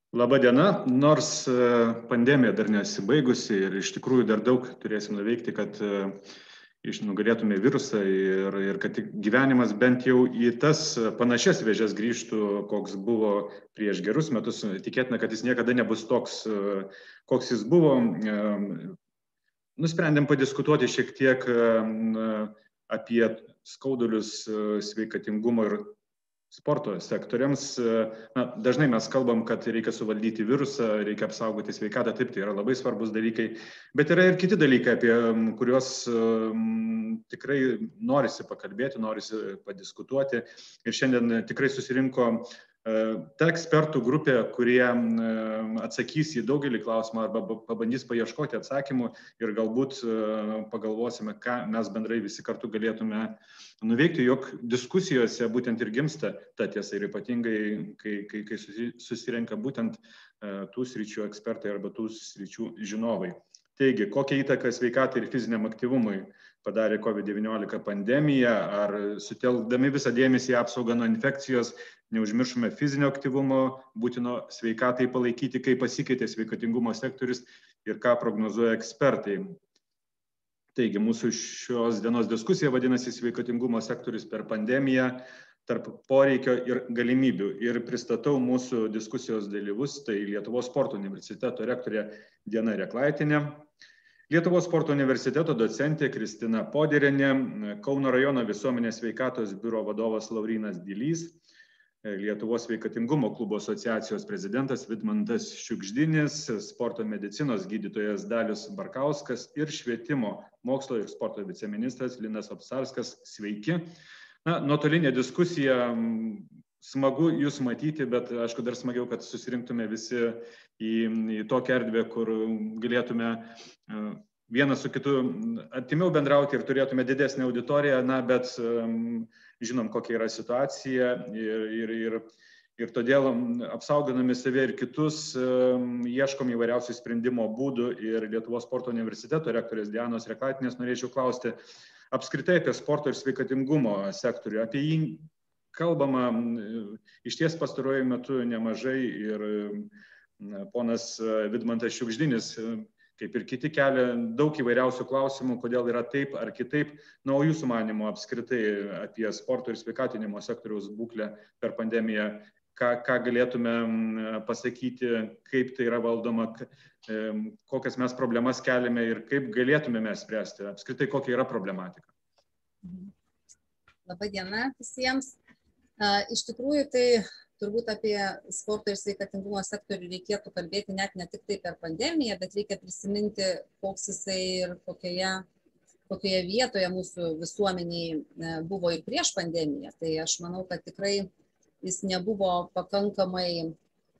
Labą diena, nors pandemija dar nesibaigusi ir iš tikrųjų dar daug turėsim nuveikti, kad nugalėtume virusą ir kad gyvenimas bent jau į tas panašias vėžes grįžtų, koks buvo prieš gerus metus. Tikėtina, kad jis niekada nebus toks, koks jis buvo. Nusprendėm padiskutuoti šiek tiek apie skaudulius sveikatingumo ir sporto sektoriams. Dažnai mes kalbam, kad reikia suvaldyti virusą, reikia apsaugoti sveikatą, taip, tai yra labai svarbus dalykai, bet yra ir kiti dalykai, apie kuriuos tikrai norisi pakalbėti, norisi padiskutuoti. Ir šiandien tikrai susirinko ta ekspertų grupė, kurie atsakys į daugelį klausimų arba pabandys paieškoti atsakymų ir galbūt pagalvosime, ką mes bendrai visi kartu galėtume nuveikti, jog diskusijose būtent ir gimsta ta tiesa ir ypatingai, kai susirenka būtent tų sričių ekspertai arba tų sričių žinovai. Taigi, kokią įtaką sveikatai ir fiziniam aktyvumui padarė COVID-19 pandemija, ar sutelkdami visą dėmesį į apsaugą nuo infekcijos, neužmiršome fizinio aktyvumo, būtino sveikatai palaikyti, kaip pasikeitė sveikatingumo sektorius ir ką prognozuoja ekspertai. Taigi, mūsų šios dienos diskusija vadinasi sveikatingumo sektorius per pandemiją, tarp poreikio ir galimybių. Ir pristatau mūsų diskusijos dalyvus, tai Lietuvos sporto universiteto rektorė Diana Reklaitienė, Lietuvos sporto universiteto docentė Kristina Poderienė, Kauno rajono visuomenės sveikatos biuro vadovas Laurynas Dilys, Lietuvos sveikatingumo klubo asociacijos prezidentas Vidmantas Šiugždinis, sporto medicinos gydytojas Dalius Barkauskas ir švietimo, mokslo ir sporto viceministras Linas Opsarskas. Sveiki. Nuotolinė diskusija, smagu jūs matyti, bet aišku dar smagiau, kad susirinktume visi į tokią erdvę, kur galėtume vienas su kitu artimiau bendrauti ir turėtume didesnę auditoriją, bet žinom, kokia yra situacija ir todėl apsaugodami save ir kitus ieškom įvairiausių sprendimo būdų ir Lietuvos sporto universiteto rektorės Dianos Reklaitinės norėčiau klausti apskritai apie sporto ir sveikatingumo sektorių. Apie jį kalbama išties pastaruoju metu nemažai ir ponas Vidmantas Šiugždinis, kaip ir kiti, kelia daug įvairiausių klausimų, kodėl yra taip ar kitaip. O jūsų manymu apskritai apie sporto ir sveikatinimo sektoriaus būklę per pandemiją, ką galėtume pasakyti, kaip tai yra valdoma, kokias mes problemas keliame ir kaip galėtume mes spręsti, apskritai kokia yra problematika. Labą dieną visiems. Iš tikrųjų, tai turbūt apie sporto ir sveikatingumo sektorių reikėtų kalbėti net ne tik tai per pandemiją, bet reikia prisiminti, koks jisai ir kokioje vietoje mūsų visuomeniai buvo ir prieš pandemiją. Tai aš manau, kad tikrai jis nebuvo pakankamai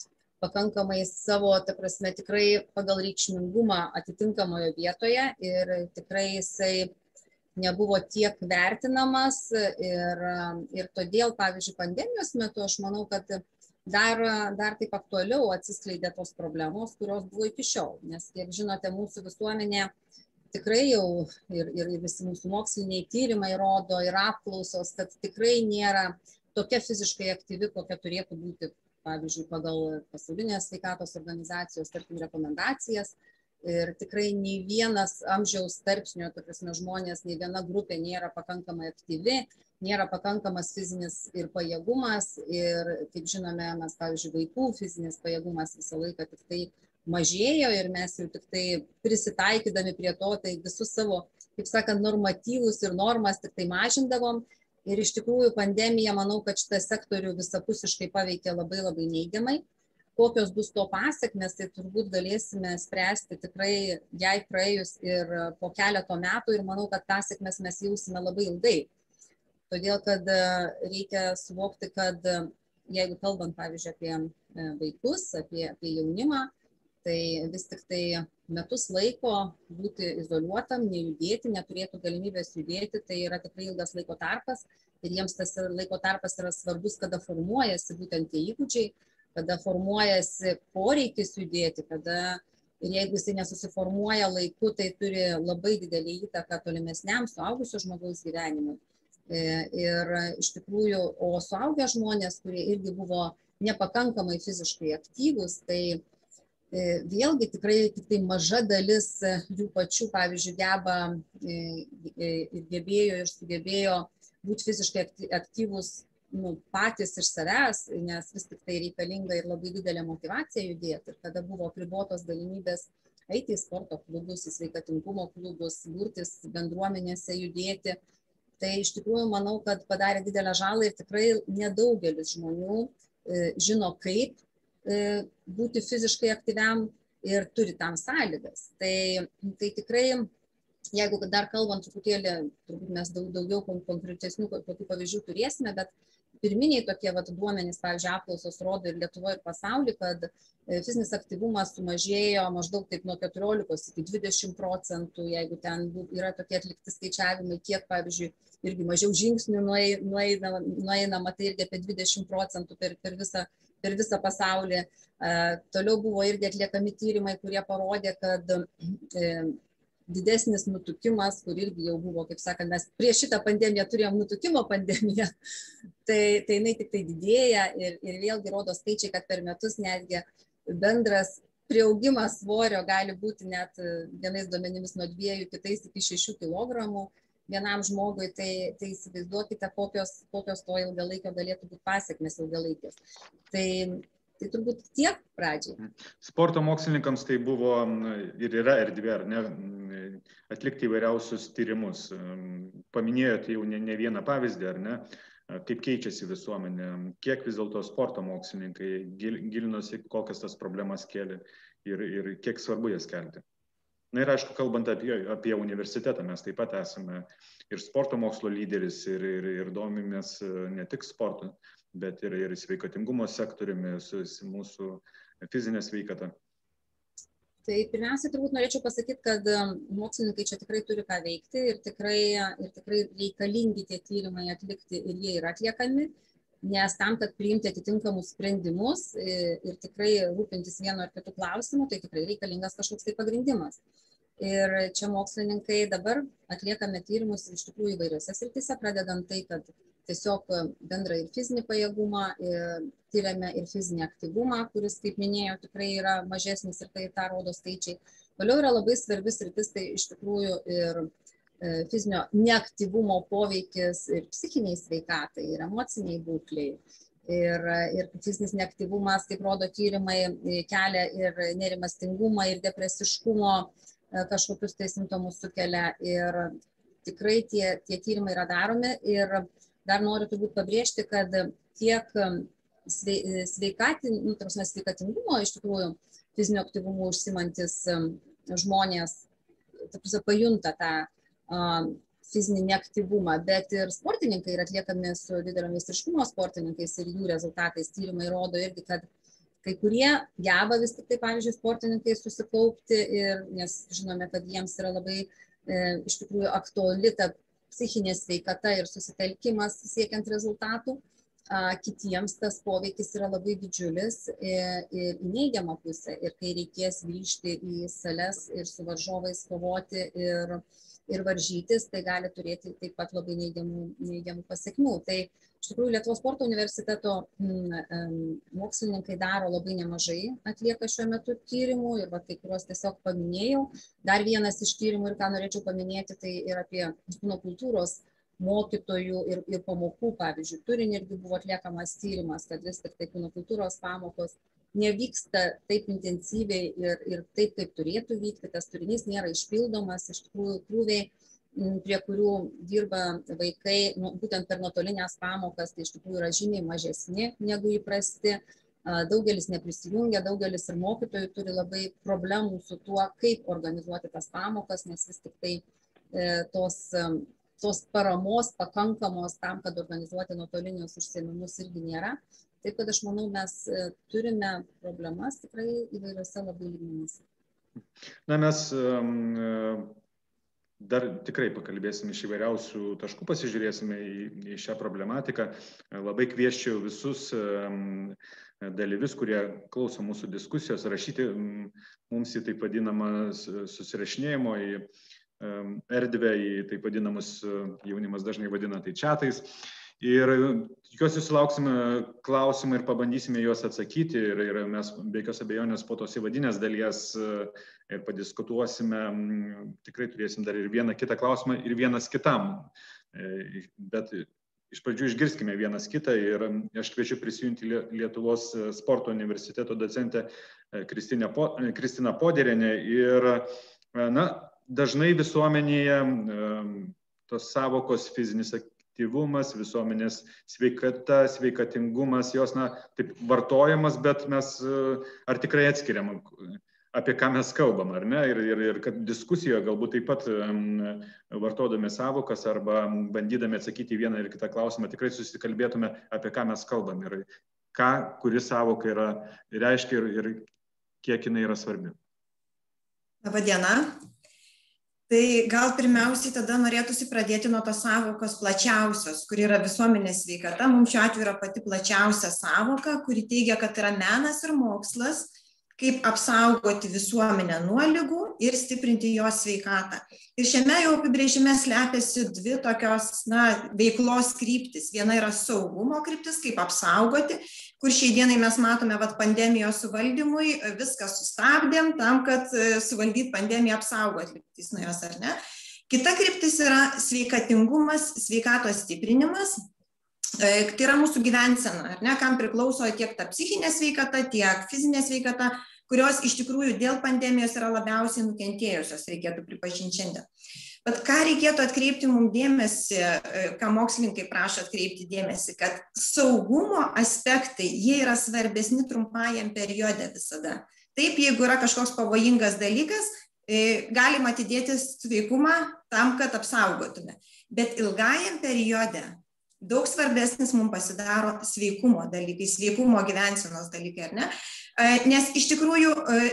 savo, ta prasme, tikrai pagal reikšmingumą atitinkamoje vietoje ir tikrai jisai nebuvo tiek vertinamas ir todėl, pavyzdžiui, pandemijos metu aš manau, kad dar taip aktualiau atsiskleidė tos problemos, kurios buvo iki šiol. Nes, kiek žinote, mūsų visuomenė tikrai jau ir visi mūsų moksliniai tyrimai rodo ir apklausos, kad tikrai nėra tokia fiziškai aktyvi, kokia turėtų būti, pavyzdžiui, pagal pasaulinės sveikatos organizacijos, tarkim, rekomendacijas. Ir tikrai nei vienas amžiaus tarpsnio, ta prasme, žmonės, nei viena grupė nėra pakankamai aktyvi, nėra pakankamas fizinis ir pajėgumas. Ir, kaip žinome, mes, pavyzdžiui, vaikų fizinis pajėgumas visą laiką tik tai mažėjo ir mes jau tik tai prisitaikydami prie to, tai visus savo, kaip sakant, normatyvus ir normas tik tai mažindavom. Ir iš tikrųjų pandemija, manau, kad šitą sektorių visapusiškai paveikė labai labai neigiamai. Kokios bus to pasekmės, tai turbūt galėsime spręsti tikrai jai praėjus ir po keleto metų ir manau, kad pasekmės mes jausime labai ilgai. Todėl, kad reikia suvokti, kad jeigu kalbant, pavyzdžiui, apie vaikus, apie jaunimą, tai vis tik tai metus laiko būti izoliuotam, nejudėti, neturėtų galimybės judėti, tai yra tikrai ilgas laiko tarpas ir jiems tas laiko tarpas yra svarbus, kada formuojasi būtent tie įgūdžiai, kada formuojasi poreikis judėti, ir jeigu jisai nesusiformuoja laiku, tai turi labai didelį įtaką tolimesniam suaugusio žmogaus gyvenimui. Ir iš tikrųjų, o suaugę žmonės, kurie irgi buvo nepakankamai fiziškai aktyvūs, tai vėlgi tikrai tik tai maža dalis jų pačių, pavyzdžiui, geba ir gebėjo ir sugebėjo būti fiziškai aktyvūs patys iš savęs, nes vis tik tai reikalinga ir labai didelė motyvacija judėti. Ir kada buvo apribotos galimybės eiti į sporto klubus, į sveikatingumo klubus, burtis bendruomenėse, judėti, tai iš tikrųjų manau, kad padarė didelę žalą ir tikrai nedaugelis žmonių žino, kaip būti fiziškai aktyviam ir turi tam sąlygas. Tai tikrai, jeigu dar kalbant truputėlį, turbūt mes daugiau konkretesnių tokių pavyzdžių turėsime, bet pirminiai tokie duomenys, pavyzdžiui, apklausos rodo ir Lietuvoje, ir pasaulyje, kad fizinis aktyvumas sumažėjo maždaug taip nuo 14 iki 20%, jeigu ten yra tokie atlikti skaičiavimai, kiek, pavyzdžiui, irgi mažiau žingsnių nueinama, tai irgi apie 20% per visą pasaulį. Toliau buvo irgi atliekami tyrimai, kurie parodė, kad didesnis nutukimas, kur irgi jau buvo, kaip sakant, mes prieš šitą pandemiją turėjom nutukimo pandemiją, tai jinai tik tai didėja ir vėlgi rodo skaičiai, kad per metus netgi bendras priaugimas svorio gali būti net vienais duomenimis nuo 2, kitais iki 6 kg vienam žmogui, tai įsivaizduokite, kokios to ilgalaikio galėtų būti pasekmės ilgalaikės. Tai turbūt tiek pradžiai. Sporto mokslininkams tai buvo ir yra erdvė, ar ne, atlikti įvairiausius tyrimus. Paminėjote jau ne vieną pavyzdį, ar ne, kaip keičiasi visuomenė, kiek vis dėlto sporto mokslininkai gilinosi, kokias tas problemas kėlė ir kiek svarbu jas kelti. Na ir aišku, kalbant apie universitetą, mes taip pat esame ir sporto mokslo lyderis ir domimės ne tik sportu, bet ir sveikatingumo sektoriumi, su mūsų fizinė sveikata. Tai pirmiausia, turbūt norėčiau pasakyti, kad mokslininkai čia tikrai turi ką veikti ir tikrai reikalingi tie tyrimai atlikti ir jie yra atliekami, nes tam, kad priimti atitinkamus sprendimus ir tikrai rūpintis vienu ar kitu klausimu, tai tikrai reikalingas kažkoks tai pagrindimas. Ir čia mokslininkai dabar atliekame tyrimus iš tikrųjų įvairiose srityse, pradedant tai, kad tiesiog bendrą ir fizinį pajėgumą, tyriame ir fizinį aktyvumą, kuris, kaip minėjau, tikrai yra mažesnis ir tai tą rodo skaičiai. Toliau yra labai svarbi sritis, tai iš tikrųjų ir fizinio neaktyvumo poveikis ir psichiniai sveikatai, ir emociniai būkliai. Ir fizinis neaktyvumas, kaip rodo tyrimai, kelia ir nerimastingumą, ir depresiškumo kažkokius tai simptomus sukelia. Ir tikrai tie tyrimai yra daromi. Ir dar noriu turbūt pabrėžti, kad tiek sveikatingumo, iš tikrųjų, fizinio aktyvumo užsimantis žmonės pajunta tą fizinį neaktyvumą, bet ir sportininkai yra atliekami su didelio meistriškumo sportininkais ir jų rezultatais. Tyrimai rodo irgi, kad kai kurie geba vis tik tai, pavyzdžiui, sportininkai susikaupti, nes žinome, kad jiems yra labai iš tikrųjų aktuali ta psichinė sveikata ir susitelkimas siekiant rezultatų. Kitiems tas poveikis yra labai didžiulis ir į neigiamą pusę. Ir kai reikės grįžti į sales ir su varžovais kovoti ir varžytis, tai gali turėti taip pat labai neigiamų pasekmių. Tai iš tikrųjų Lietuvos sporto universiteto mokslininkai daro labai nemažai, atlieka šiuo metu tyrimų ir kai kuriuos tiesiog paminėjau. Dar vienas iš tyrimų, ir ką norėčiau paminėti, tai yra apie kūno kultūros mokytojų ir pamokų, pavyzdžiui, turinį irgi buvo atliekamas tyrimas, kad vis tik tai kūno kultūros pamokos nevyksta taip intensyviai ir taip, kaip turėtų vykti, tas turinys nėra išpildomas, iš tikrųjų krūviai, prie kurių dirba vaikai, būtent per nuotolinės pamokas, tai iš tikrųjų yra žymiai mažesni negu įprasti. Daugelis neprisijungia, daugelis ir mokytojų turi labai problemų su tuo, kaip organizuoti tas pamokas, nes vis tik tai tos paramos pakankamos tam, kad organizuoti nuotolinius užsiėmimus irgi nėra. Taip, kad aš manau, mes turime problemas tikrai įvairiose labai lygmenyse. Na, mes dar tikrai pakalbėsime iš įvairiausių taškų, pasižiūrėsime į šią problematiką. Labai kviesčiau visus dalyvius, kurie klauso mūsų diskusijos, rašyti mums į taip vadinamą susirašinėjimo į erdvę, į taip vadinamus, jaunimas dažnai vadina tai čatais. Ir tikiuosi sulauksime klausimą ir pabandysime juos atsakyti. Ir mes be jokios abejonės po tos įvadinės dalies ir padiskutuosime. Tikrai turėsim dar ir vieną kitą klausimą ir vienas kitam. Bet iš pradžių išgirskime vienas kitą ir aš kviečiu prisijungti Lietuvos sporto universiteto docentę Kristiną Poderienę. Ir dažnai visuomenėje tos savokos fizinis aktyvumas, visuomenės sveikata, sveikatingumas, jos taip vartojamas, bet mes ar tikrai atskiriam, apie ką mes kalbam, ar ne? Ir kad diskusijoje galbūt taip pat vartodami savokas arba bandydami atsakyti vieną ir kitą klausimą, tikrai susikalbėtume, apie ką mes kalbam ir kuri savoka reiškia ir kiek jinai yra svarbi. Labą dieną. Tai gal pirmiausiai tada norėtųsi pradėti nuo tos savokos plačiausios, kuri yra visuomenės sveikata. Mums šiuo atveju yra pati plačiausia savoka, kuri teigia, kad yra menas ir mokslas, kaip apsaugoti visuomenę nuo ligų ir stiprinti jos sveikatą. Ir šiame jau apibrėžime slepiasi dvi tokios veiklos kryptis. Viena yra saugumo kryptis, kaip apsaugoti, kur šiai dienai mes matome pandemijos suvaldymui, viską sustabdėm tam, kad suvaldyti pandemiją apsaugoti lygtis nuo jos, ar ne? Kita kryptis yra sveikatingumas, sveikatos stiprinimas. Tai yra mūsų gyvensena, ar ne, kam priklauso tiek ta psichinė sveikata, tiek fizinė sveikata, kurios iš tikrųjų dėl pandemijos yra labiausiai nukentėjusios, reikėtų pripažinti šiandien. Bet ką reikėtų atkreipti mums dėmesį, ką mokslininkai prašo atkreipti dėmesį, kad saugumo aspektai, jie yra svarbesni trumpajam periode visada. Taip, jeigu yra kažkoks pavojingas dalykas, galima atidėti sveikumą tam, kad apsaugotume. Bet ilgajam periode daug svarbesnis mums pasidaro sveikumo dalykai, sveikumo gyvensenos dalykai, ar ne? Nes iš tikrųjų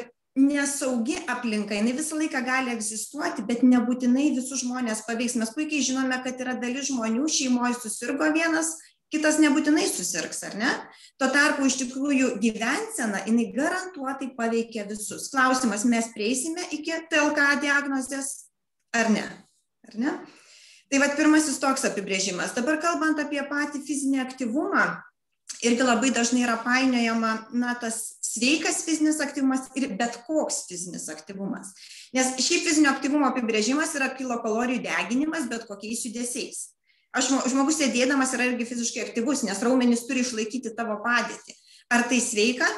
nesaugi aplinka, jinai visą laiką gali egzistuoti, bet nebūtinai visus žmonės paveiks. Mes puikiai žinome, kad yra dalis žmonių šeimoje susirgo vienas, kitas nebūtinai susirgs, ar ne? Tuo tarpu iš tikrųjų gyvensena, jinai garantuotai paveikia visus. Klausimas, mes prieisime iki TLK diagnozės ar ne? Ar ne? Tai pirmasis toks apibrėžimas. Dabar kalbant apie patį fizinį aktyvumą, irgi labai dažnai yra painiojama tas sveikas fizinis aktyvumas ir bet koks fizinis aktyvumas. Nes šiaip fizinio aktyvumo apibrėžimas yra kilokalorijų deginimas bet kokiais judesiais. Žmogus sėdėdamas yra irgi fiziškai aktyvus, nes raumenys turi išlaikyti tavo padėtį. Ar tai sveika?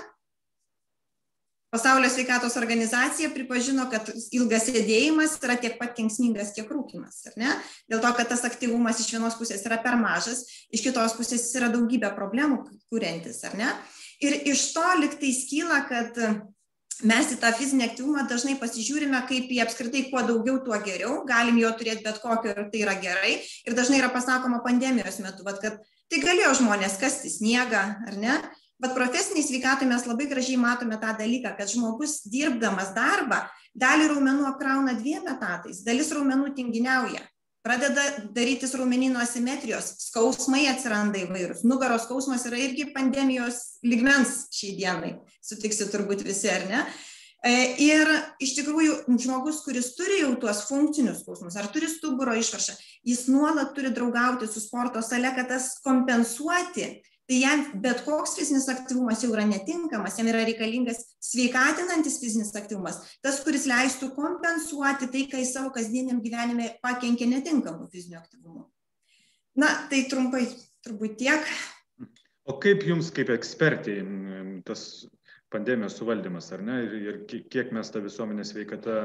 Pasaulio sveikatos organizacija pripažino, kad ilgas sėdėjimas yra tiek pat kenksmingas, kiek rūkymas, ar ne? Dėl to, kad tas aktyvumas iš vienos pusės yra per mažas, iš kitos pusės yra daugybė problemų kuriantis, ar ne? Ir iš to lygtais kyla, kad mes į tą fizinį aktyvumą dažnai pasižiūrime kaip į apskritai kuo daugiau, tuo geriau, galim jo turėti bet kokio ir tai yra gerai. Ir dažnai yra pasakoma pandemijos metu, kad tai galėjo žmonės kasti sniegą, ar ne? Bet profesiniai sveikatai mes labai gražiai matome tą dalyką, kad žmogus dirbdamas darbą dalį raumenų apkrauna 2 etatais, dalis raumenų tinginiauja, pradeda darytis raumenyno asimetrijos, skausmai atsiranda įvairūs. Nugaros skausmas yra irgi pandemijos lygmens šiai dienai, sutiksi turbūt visi, ar ne? Ir iš tikrųjų žmogus, kuris turi jau tuos funkcinius skausmus, ar turi stuburo išvaržą, jis nuolat turi draugauti su sporto sale, kad tas kompensuoti. Tai jam bet koks fizinis aktyvumas jau yra netinkamas, jam yra reikalingas sveikatinantis fizinis aktyvumas, tas, kuris leistų kompensuoti tai, kai savo kasdieniam gyvenime pakenkia netinkamų fizinių aktyvumų. Tai trumpai turbūt tiek. O kaip jums, kaip ekspertai, tas pandemijos suvaldymas, ar ne? Ir kiek mes tą visuomenės sveikatą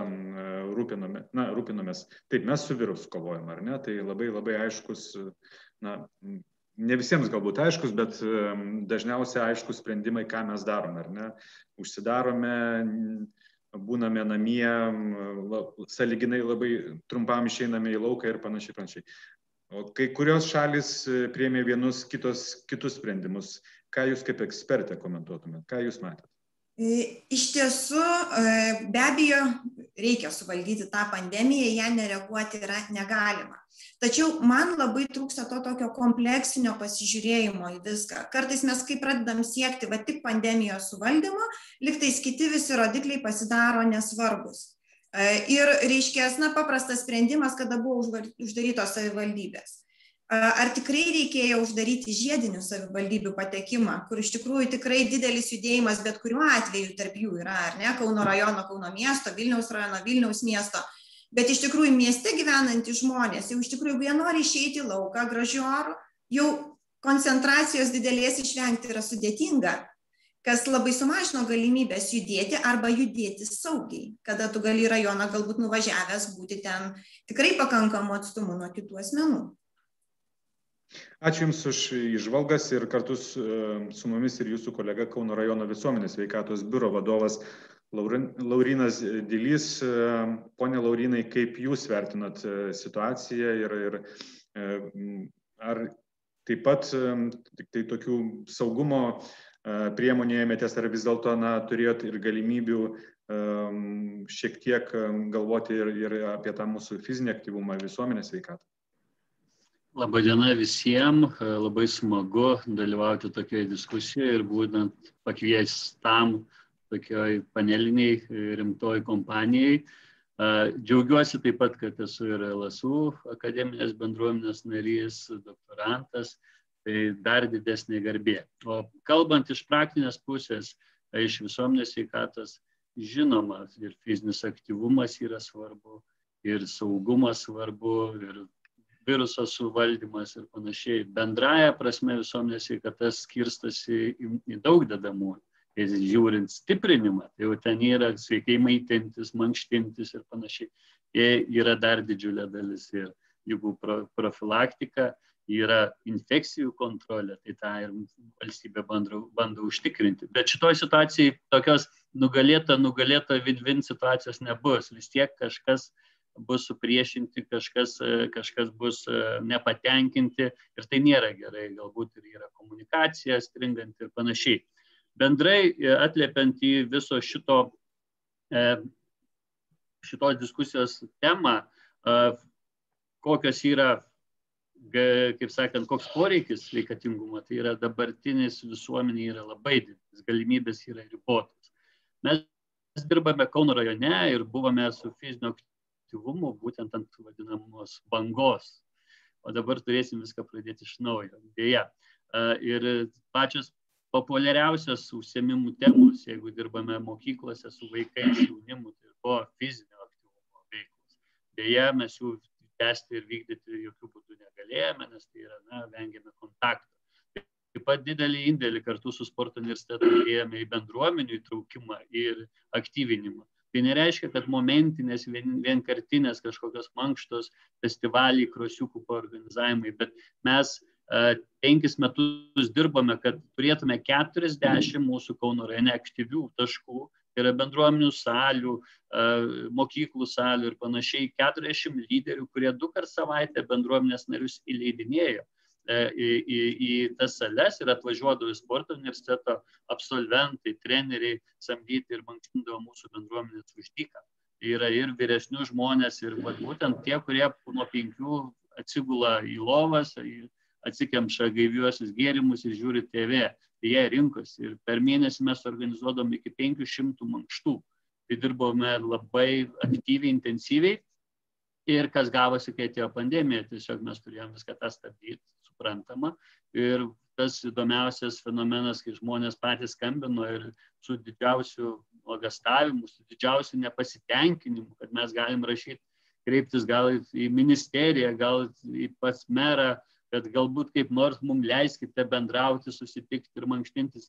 rūpinomės? Taip, mes su virusu kovojam, ar ne? Tai labai, labai aiškus, ne visiems galbūt aiškus, bet dažniausiai aiškus sprendimai, ką mes darome, ar ne? Užsidarome, būname namie, sąlyginai labai trumpam išeiname į lauką ir panašiai. O kai kurios šalys priėmė vienus kitus sprendimus. Ką jūs kaip ekspertė komentuotumėte? Ką jūs matėte? Iš tiesų, be abejo, reikia suvaldyti tą pandemiją, ją nereaguoti yra negalima. Tačiau man labai trūksta to tokio kompleksinio pasižiūrėjimo į viską. Kartais mes, kai pradedam siekti tik pandemijos suvaldymo, lygtais kiti visi rodikliai pasidaro nesvarbus. Ir reiškia, paprastas sprendimas, kada buvo uždarytos savivaldybės. Ar tikrai reikėjo uždaryti žiedinių savivaldybių patekimą, kur iš tikrųjų tikrai didelis judėjimas, bet kuriuo atveju tarp jų yra, ar ne, Kauno rajono, Kauno miesto, Vilniaus rajono, Vilniaus miesto, bet iš tikrųjų mieste gyvenantys žmonės, jau iš tikrųjų, jeigu jie nori išeiti į lauką gražiu oru, jau koncentracijos didelės išvengti yra sudėtinga, kas labai sumažino galimybės judėti arba judėti saugiai, kada tu gali į rajoną galbūt nuvažiavęs būti ten tikrai pakankamu atstumu nuo kitų asmenų. Ačiū Jums už įžvalgas ir kartu su mumis ir Jūsų kolega Kauno rajono visuomenės sveikatos biuro vadovas Laurynas Dilys. Pone Laurynai, kaip Jūs vertinat situaciją ir ar taip pat tik tai tokių saugumo priemonių ėmėtės, ar vis dėlto turėjot ir galimybių šiek tiek galvoti ir apie tą mūsų fizinį aktyvumą, visuomenės sveikatą? Labadiena visiems, labai smagu dalyvauti tokioje diskusijoje ir būtent pakviestam tokioj paneliniai rimtoj kompanijai. Džiaugiuosi taip pat, kad esu ir LSU akademinės bendruomenės narys, doktorantas, tai dar didesnė garbė. O kalbant iš praktinės pusės, iš visuomenės sveikatos, žinoma, ir fizinis aktyvumas yra svarbu, ir saugumas svarbu, ir viruso suvaldymas ir panašiai. Bendraja prasme visuomenės sveikata skirstosi į daug dedamųjų. Žiūrint stiprinimą, tai jau ten yra sveikai maitintis, mankštintis ir panašiai. Yra dar didžiulė dalis. Ir jeigu profilaktika yra infekcijų kontrolė, tai tą ir valstybė bando užtikrinti. Bet šitoj situacijai tokios nugalėta win-win situacijos nebus. Vis tiek kažkas bus supriešinti, kažkas bus nepatenkinti ir tai nėra gerai, galbūt ir yra komunikacija stringanti ir panašiai. Bendrai atliepiant į viso šitos diskusijos temą, kokios yra, kaip sakant, koks poreikis sveikatingumo, tai yra dabartinis visuomenė yra labai didelis, galimybės yra ribotos. Mes dirbame Kauno rajone ir buvome su fizinio būtent ant vadinamos bangos. O dabar turėsim viską pradėti iš naujo. Deja. Ir pačios populiariausios užsiėmimų temos, jeigu dirbame mokyklose su vaikais, jaunimu, tai buvo fizinio aktyvumo veiklos. Deja, mes jų tęsti ir vykdyti jokių būdų negalėjome, nes tai yra, vengiame kontakto. Taip pat didelį indėlį kartu su sporto universitetu dėjome į bendruomenių įtraukimą ir aktyvinimą. Tai nereiškia, kad momentinės, vienkartinės kažkokios mankštos, festivaliai, krosiukų organizavimai, bet mes 5 metus dirbame, kad turėtume 40 mūsų Kauno rajone aktyvių taškų, tai yra bendruomenių salių, mokyklų salių ir panašiai, 40 lyderių, kurie 2 kart savaitę bendruomenės narius įleidinėjo į tas sales ir atvažiuodavo į sporto universiteto absolventai, treneriai samdyti ir mankštindavo mūsų bendruomenės už dyką. Tai yra ir vyresnių žmonės, ir būtent tie, kurie nuo 5 atsigula į lovas, atsikemša gaiviuosius gėrimus ir žiūri TV. Tai jie rinkosi ir per mėnesį mes organizuodom iki 500 mankštų. Tai dirbome labai aktyviai, intensyviai. Ir kas gavosi, kai atėjo pandemija, tiesiog mes turėjom viską tą stabdyti, suprantama. Ir tas įdomiausias fenomenas, kai žmonės patys skambino ir su didžiausiu nuogąstavimu, su didžiausiu nepasitenkinimu, kad mes galim rašyti, kreiptis gal į ministeriją, gal į pats merą, kad galbūt kaip nors mums leiskite bendrauti, susitikti ir mankštintis,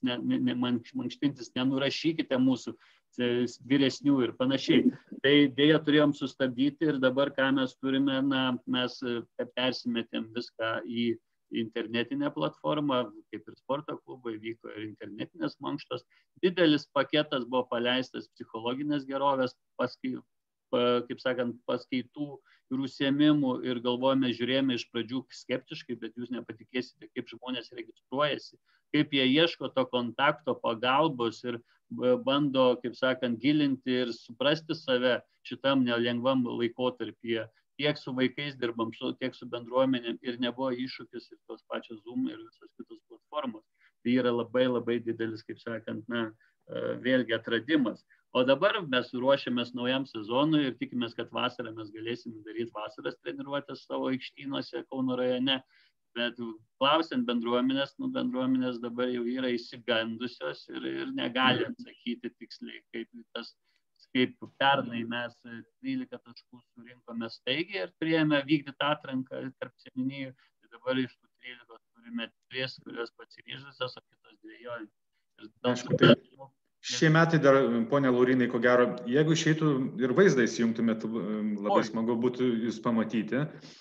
nenurašykite mūsų vyresnių ir panašiai. Tai dėja turėjom sustabdyti ir dabar, ką mes turime, mes persimetėm viską į internetinę platformą, kaip ir sporto klubai, vyko ir internetinės mankštos. Didelis paketas buvo paleistas psichologinės gerovės, kaip sakant, paskaitų ir užsiėmimų ir galvojame, žiūrėjome iš pradžių skeptiškai, bet jūs nepatikėsite, kaip žmonės registruojasi, kaip jie ieško to kontakto, pagalbos ir bando, kaip sakant, gilinti ir suprasti save šitam nelengvam laikotarpyje. Tiek su vaikais dirbam, tiek su bendruomenėm ir nebuvo iššūkis ir tos pačios Zoom ir visos kitos platformos. Tai yra labai, labai didelis, kaip sakant, vėlgi atradimas. O dabar mes ruošiamės naujam sezonui ir tikimės, kad vasarą mes galėsim daryti vasaras treniruotės savo aikštynuose Kauno rajone. Bet klausiant bendruomenės, bendruomenės dabar jau yra įsigandusios ir negali atsakyti tiksliai, kaip pernai mes 13 taškų surinkome staigiai ir turėjome vykdyti atranką tarp seniūnijų. Tai dabar iš tų 13 turime 3, kurios pasiryžusios, o kitos dvejojant. Šie metai dar, ponia Laurinai, ko gero, jeigu išeitų ir vaizdą įsijungtumėt, labai smagu būtų jūs pamatyti.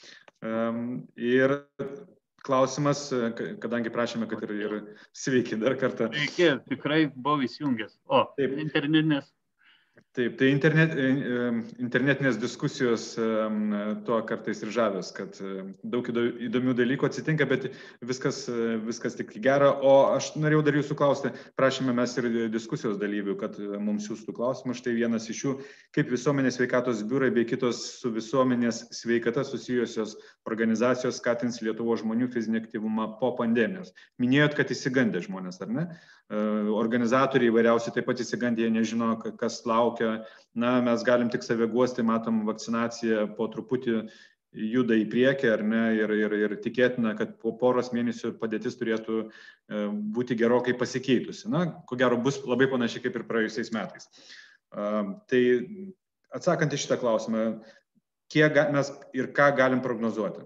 Ir klausimas, kadangi prašėme, kad ir sveiki dar kartą. Sveiki, tikrai buvau įsijungęs. O, internetinės. Taip, tai internetinės diskusijos tuo kartais ir žavės, kad daug įdomių dalykų atsitinka, bet viskas tik gera. O aš norėjau dar jūsų klausti, prašėme mes ir diskusijos dalyvių, kad mums siųstų klausimus. Štai vienas iš jų, kaip visuomenės sveikatos biurai bei kitos su visuomenės sveikata susijusios organizacijos skatins Lietuvos žmonių fizinį aktyvumą po pandemijos. Minėjot, kad įsigandė žmonės, ar ne? Organizatoriai įvairiausiai taip pat įsigandė, jie nežino, kas laukia. Na, mes galim tik save guosti, matom, vakcinacija po truputį juda į priekį, ar ne, ir tikėtina, kad po poros mėnesių padėtis turėtų būti gerokai pasikeitusi. Na, ko gero bus labai panašiai kaip ir praėjusiais metais. Tai atsakant į šitą klausimą, kiek mes ir ką galim prognozuoti?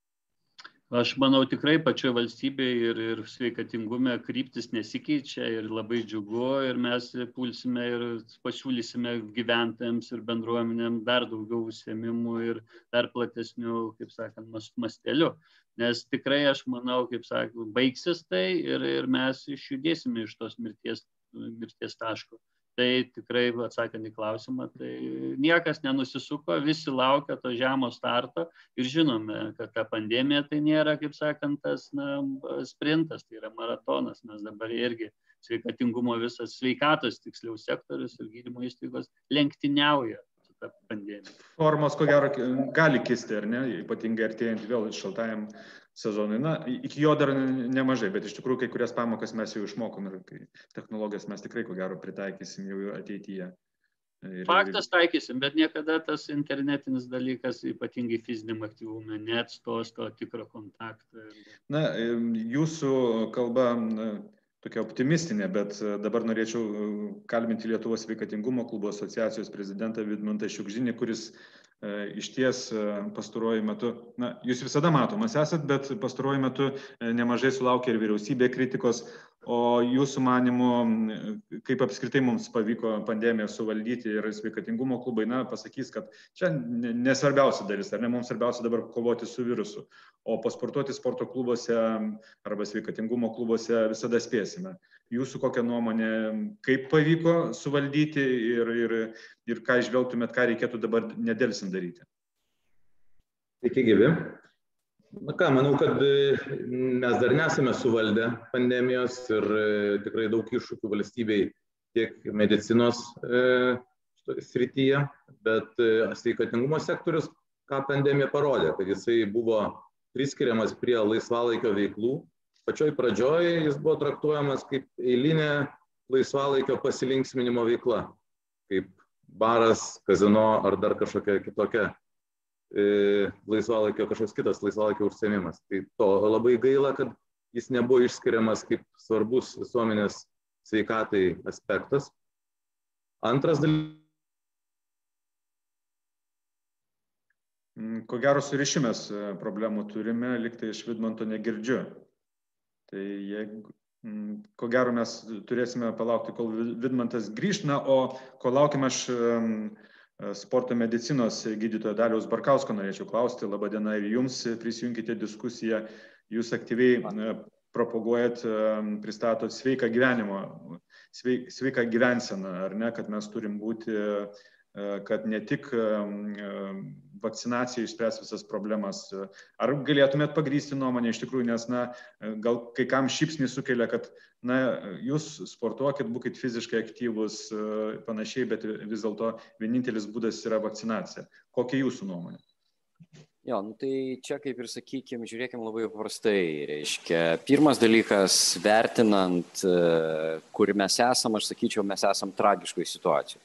Aš manau, tikrai pačioje valstybėje ir sveikatingume kryptis nesikeičia ir labai džiugu ir mes pulsime ir pasiūlysime gyventojams ir bendruomenėm dar daugiau užsiėmimų ir dar platesnių, kaip sakant, mastelių. Nes tikrai aš manau, kaip sakant, baigsis tai ir mes išjudėsime iš tos mirties taško. Tai tikrai atsakant į klausimą, tai niekas nenusisuko, visi laukia to žemo starto ir žinome, kad ta pandemija tai nėra, kaip sakant, tas sprintas, tai yra maratonas, nes dabar irgi sveikatingumo visas sveikatos tiksliau sektorius ir gydymo įstaigos lenktyniauja su ta pandemija. Formos, ko gero, gali kisti, ar ne, ypatingai artėjant vėl šaltajam sezonui. Na, iki jo dar nemažai, bet iš tikrųjų kai kurias pamokas mes jau išmokom ir technologijas mes tikrai, ko gero, pritaikysim jau ateityje. Faktas taikysim, bet niekada tas internetinis dalykas, ypatingai fiziniam aktyvumui, neatstos to tikro kontakto. Na, jūsų kalba tokia optimistinė, bet dabar norėčiau kalbinti Lietuvos sveikatingumo klubo asociacijos prezidentą Vidmantą Šiugždinį, kuris išties pastaruoju metu, na, jūs visada matomas esat, bet pastaruoju metu nemažai sulaukia ir vyriausybė kritikos, o jūsų manymu, kaip apskritai mums pavyko pandemiją suvaldyti ir sveikatingumo klubai, na, pasakys, kad čia nesvarbiausia dalis, ar ne, mums svarbiausia dabar kovoti su virusu, o pasportuoti sporto klubuose arba sveikatingumo klubuose visada spėsime. Jūsų kokia nuomonė, kaip pavyko suvaldyti ir ką išvelgtumėt, ką reikėtų dabar nedelsint daryti? Sveiki gyvi. Na ką, manau, kad mes dar nesame suvaldę pandemijos ir tikrai daug iššūkių valstybei tiek medicinos srityje, bet sveikatingumo sektorius, ką pandemija parodė, kad jisai buvo priskiriamas prie laisvalaikio veiklų. Pačioj pradžioj jis buvo traktuojamas kaip eilinė laisvalaikio pasilinksminimo veikla, kaip baras, kazino ar dar kažkokia kitokia laisvalaikio, kažkoks kitas laisvalaikio užsiėmimas. Tai to labai gaila, kad jis nebuvo išskiriamas kaip svarbus visuomenės sveikatai aspektas. Antras dalykas. Ko gero surišimės problemų turime, liktai iš Vidmanto negirdžiu. Tai ko gero mes turėsime palaukti, kol Vidmantas grįš, na, o ko laukime, aš sporto medicinos gydytojo Daliaus Barkausko norėčiau klausti. Labą dieną ir jums, prisijunkite diskusiją, jūs aktyviai propaguojat, pristatot sveiką gyvenimo, sveiką gyvenseną, ar ne, kad mes turim būti, kad ne tik vakcinacija išspręs visas problemas. Ar galėtumėt pagrįsti nuomonę iš tikrųjų, nes, na, gal kai kam šypsnį sukelia, kad, na, jūs sportuokit, būkit fiziškai aktyvus, panašiai, bet vis dėlto vienintelis būdas yra vakcinacija. Kokia jūsų nuomonė? Jo, nu tai čia kaip ir sakykim, žiūrėkim labai paprastai. Reiškia, pirmas dalykas, vertinant, kur mes esam, aš sakyčiau, mes esam tragiškoj situacijoj.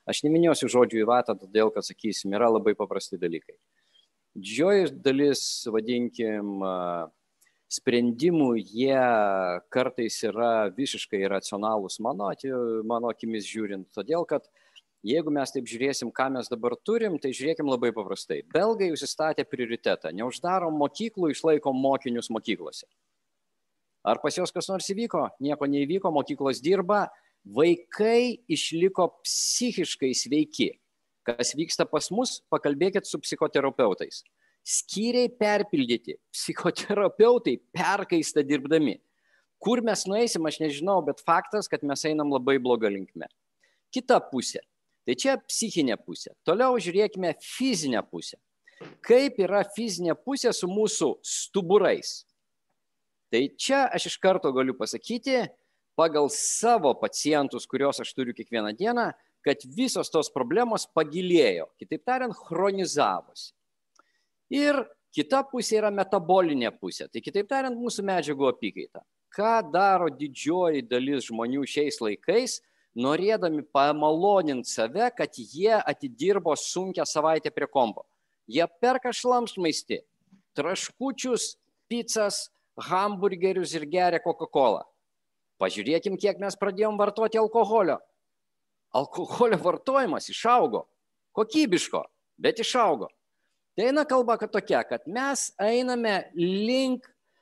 Aš neminėsiu žodžių į vatą, todėl, kad, sakysim, yra labai paprasti dalykai. Didžioji dalis, vadinkim, sprendimų, jie kartais yra visiškai racionalūs mano akimis žiūrint, todėl, kad jeigu mes taip žiūrėsim, ką mes dabar turim, tai žiūrėkim labai paprastai. Belgai užsistatė prioritetą, neuždarom mokyklų, išlaikom mokinius mokyklose. Ar pas jos kas nors įvyko? Nieko neįvyko, mokyklos dirba, vaikai išliko psichiškai sveiki. Kas vyksta pas mus, pakalbėkit su psichoterapeutais. Skyriai perpildyti, psichoterapeutai perkaista dirbdami. Kur mes nueisim, aš nežinau, bet faktas, kad mes einam labai blogą linkme. Kita pusė. Tai čia psichinė pusė. Toliau žiūrėkime fizinę pusę. Kaip yra fizinė pusė su mūsų stuburais? Tai čia aš iš karto galiu pasakyti, pagal savo pacientus, kuriuos aš turiu kiekvieną dieną, kad visos tos problemos pagilėjo. Kitaip tariant, chronizavosi. Ir kita pusė yra metabolinė pusė. Tai kitaip tariant, mūsų medžiagų apykaita. Ką daro didžioji dalis žmonių šiais laikais, norėdami pamaloninti save, kad jie atidirbo sunkią savaitę prie kompo. Jie perka šlamštmaistį, traškučius, pizzas, hamburgerius ir geria Coca-Colą. Pažiūrėkim, kiek mes pradėjom vartoti alkoholio. Alkoholio vartojimas išaugo. Kokybiško, bet išaugo. Tai eina kalba tokia, kad mes einame link,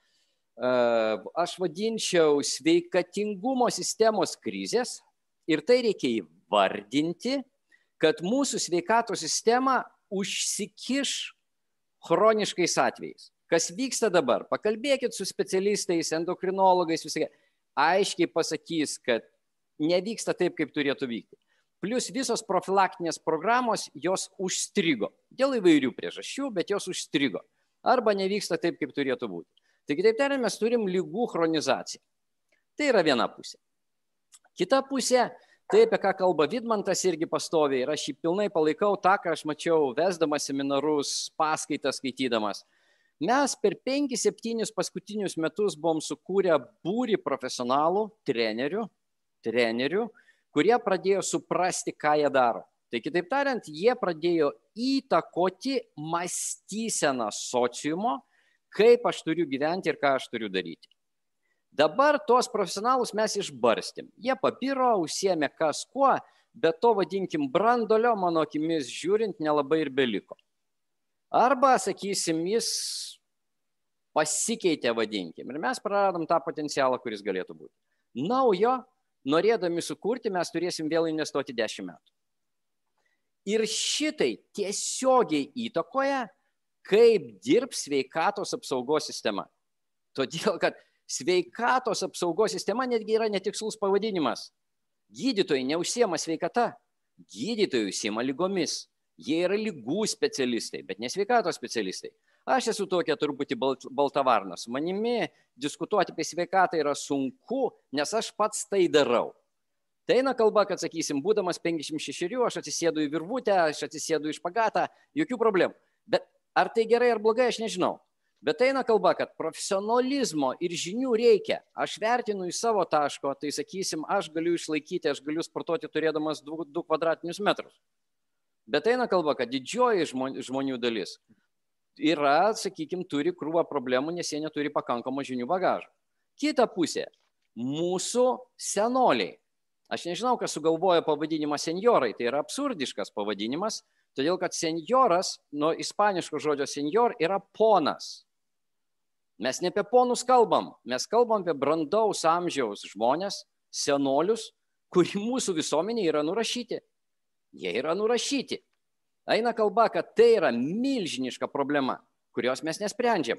aš vadinčiau, sveikatingumo sistemos krizės. Ir tai reikia įvardinti, kad mūsų sveikatos sistema užsikiš chroniškais atvejais. Kas vyksta dabar? Pakalbėkit su specialistais, endokrinologais, visai aiškiai pasakys, kad nevyksta taip, kaip turėtų vykti. Plus visos profilaktinės programos, jos užstrigo. Dėl įvairių priežasčių, bet jos užstrigo. Arba nevyksta taip, kaip turėtų būti. Taigi taip tariant, mes turim ligų chronizaciją. Tai yra viena pusė. Kita pusė, tai apie ką kalba Vidmantas irgi pastoviai, ir aš jį pilnai palaikau tą, ką aš mačiau vesdamas seminarus, paskaitas skaitydamas. Mes per 5-7 paskutinius metus buvom sukūrę būrį profesionalų, trenerių, kurie pradėjo suprasti, ką jie daro. Tai kitaip tariant, jie pradėjo įtakoti mąstyseną sociumo, kaip aš turiu gyventi ir ką aš turiu daryti. Dabar tuos profesionalus mes išbarstėm. Jie papiro, užsiėmė kas kuo, bet to vadinkim brandolio, mano akimis žiūrint, nelabai ir beliko. Arba, sakysim, jis pasikeitė, vadinkim, ir mes praradom tą potencialą, kuris galėtų būti. Naujo, norėdami sukurti, mes turėsim vėl investuoti 10 metų. Ir šitai tiesiogiai įtakoja, kaip dirbs sveikatos apsaugos sistema. Todėl, kad sveikatos apsaugos sistema netgi yra netikslus pavadinimas. Gydytojai neužsiema sveikata, gydytojai užsiema lygomis. Jie yra lygų specialistai, bet ne sveikatos specialistai. Aš esu tokia truputį balta varna. Su manimi diskutuoti apie sveikatą yra sunku, nes aš pats tai darau. Tai eina kalba, kad, sakysim, būdamas 56, aš atsisėdu į virvutę, aš atsisėdu į špagatą, jokių problemų. Bet ar tai gerai ar blogai, aš nežinau. Bet eina kalba, kad profesionalizmo ir žinių reikia. Aš vertinu į savo taško, tai sakysim, aš galiu išlaikyti, aš galiu sportuoti turėdamas 2 kvadratinius metrus. Bet eina kalba, kad didžioji žmonių dalis yra, sakykim, turi krūvą problemų, nes jie neturi pakankamo žinių bagažo. Kita pusė – mūsų senoliai. Aš nežinau, kas sugalvojo pavadinimą senjorai, tai yra absurdiškas pavadinimas, todėl kad senjoras, nuo ispaniško žodžio senjor, yra ponas. Mes ne apie ponus kalbam, mes kalbam apie brandaus amžiaus žmonės, senolius, kurie mūsų visuomenė yra nurašyti. Jie yra nurašyti. Eina kalba, kad tai yra milžiniška problema, kurios mes nesprendžiam.